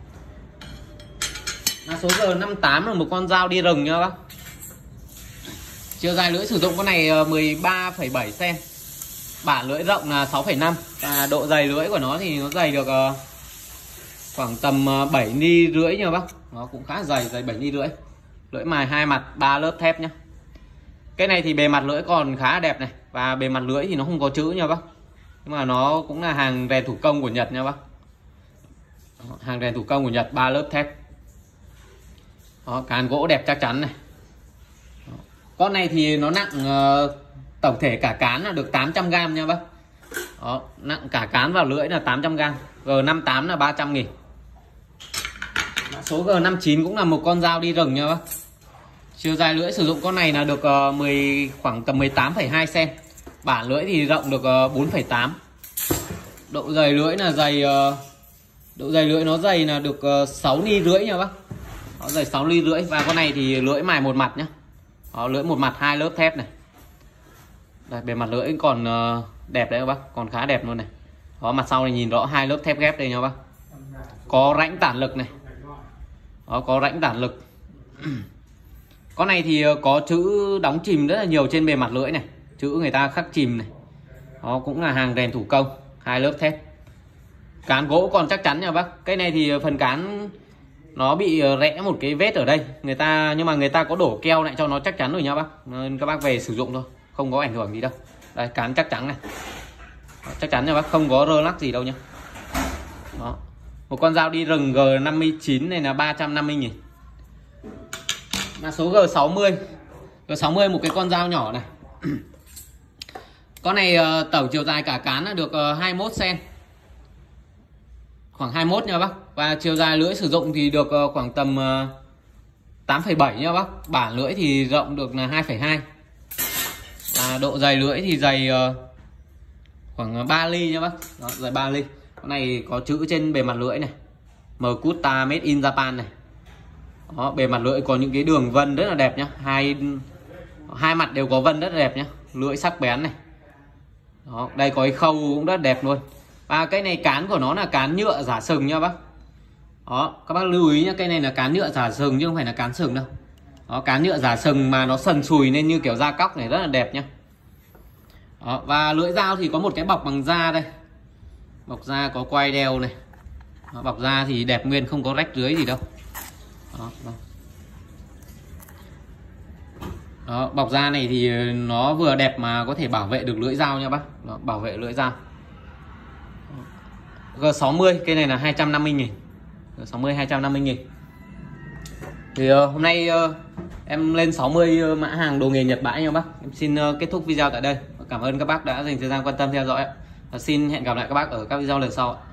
Mã số G năm mươi tám là một con dao đi rừng nha bác. Chiều dài lưỡi sử dụng con này mười ba phẩy bảy xăng-ti-mét. Bản lưỡi rộng là sáu phẩy năm. Và độ dày lưỡi của nó thì nó dày được khoảng tầm bảy ni rưỡi nha bác. Nó cũng khá dày, dày bảy ni rưỡi. Lưỡi mài hai mặt, ba lớp thép nhá. Cái này thì bề mặt lưỡi còn khá đẹp này. Và bề mặt lưỡi thì nó không có chữ nha bác. Nhưng mà nó cũng là hàng rèn thủ công của Nhật nha bác. Đó, hàng rèn thủ công của Nhật, ba lớp thép. Đó, cán gỗ đẹp chắc chắn này. Đó. Con này thì nó nặng uh, tổng thể cả cán là được tám trăm gam nha bác. Đó, nặng cả cán vào lưỡi là tám trăm gam. G năm mươi tám là ba trăm nghìn. Mã số G năm mươi chín cũng là một con dao đi rừng nha bác. Chiều dài lưỡi sử dụng con này là được uh, mười khoảng tầm mười tám phẩy hai xăng-ti-mét. Bản lưỡi thì rộng được uh, bốn phẩy tám. Độ dày lưỡi là dày uh, độ dày lưỡi nó dày là được uh, sáu ni rưỡi nha bác. Nó dày sáu ni rưỡi. Và con này thì lưỡi mài một mặt nhá. Đó, lưỡi một mặt hai lớp thép này. Đây, bề mặt lưỡi còn uh, đẹp đấy các bác, còn khá đẹp luôn này. Đó, mặt sau này nhìn rõ hai lớp thép ghép đây nha bác. Có rãnh tản lực này. Đó, có rãnh tản lực. Con này thì có chữ đóng chìm rất là nhiều trên bề mặt lưỡi này. Chữ người ta khắc chìm này. Đó cũng là hàng rèn thủ công, hai lớp thép. Cán gỗ còn chắc chắn nha bác. Cái này thì phần cán nó bị rẽ một cái vết ở đây, người ta nhưng mà người ta có đổ keo lại cho nó chắc chắn rồi nha bác, nên các bác về sử dụng thôi, không có ảnh hưởng gì đâu. Đây, cán chắc chắn này, chắc chắn nha bác, không có rơ lắc gì đâu nhá. Đó, một con dao đi rừng G năm mươi chín này là ba trăm năm mươi nghìn. Mã số G sáu mươi, G sáu mươi một cái con dao nhỏ này. Con này tổng chiều dài cả cán là được hai mươi mốt xen, khoảng hai mươi mốt nha bác. Và chiều dài lưỡi sử dụng thì được khoảng tầm tám phẩy bảy nha bác. Bản lưỡi thì rộng được là hai phẩy hai. Và độ dày lưỡi thì dày khoảng ba ly nha bác. Đó, dày ba ly. Con này có chữ trên bề mặt lưỡi này, Makuta Made in Japan này. Đó, bề mặt lưỡi có những cái đường vân rất là đẹp nhá, hai hai mặt đều có vân rất là đẹp nhá, lưỡi sắc bén này. Đó, đây có cái khâu cũng rất đẹp luôn. Và cái này cán của nó là cán nhựa giả sừng nha bác. Đó, các bác lưu ý nhá, cái này là cán nhựa giả sừng chứ không phải là cán sừng đâu. Đó, cán nhựa giả sừng mà nó sần sùi nên như kiểu da cóc này, rất là đẹp nhá. Đó, và lưỡi dao thì có một cái bọc bằng da đây. Bọc da có quai đeo này. Đó, bọc da thì đẹp nguyên, không có rách rưới gì đâu. Đó, đó. Đó, bọc da này thì nó vừa đẹp mà có thể bảo vệ được lưỡi dao nha bác. Đó, bảo vệ lưỡi dao. G sáu mươi, cái này là hai trăm năm mươi nghìn. G sáu mươi hai trăm năm mươi nghìn. Thì uh, hôm nay uh, em lên sáu mươi uh, mã hàng đồ nghề Nhật bãi nha bác. Em xin uh, kết thúc video tại đây. Cảm ơn các bác đã dành thời gian quan tâm theo dõi. Và xin hẹn gặp lại các bác ở các video lần sau.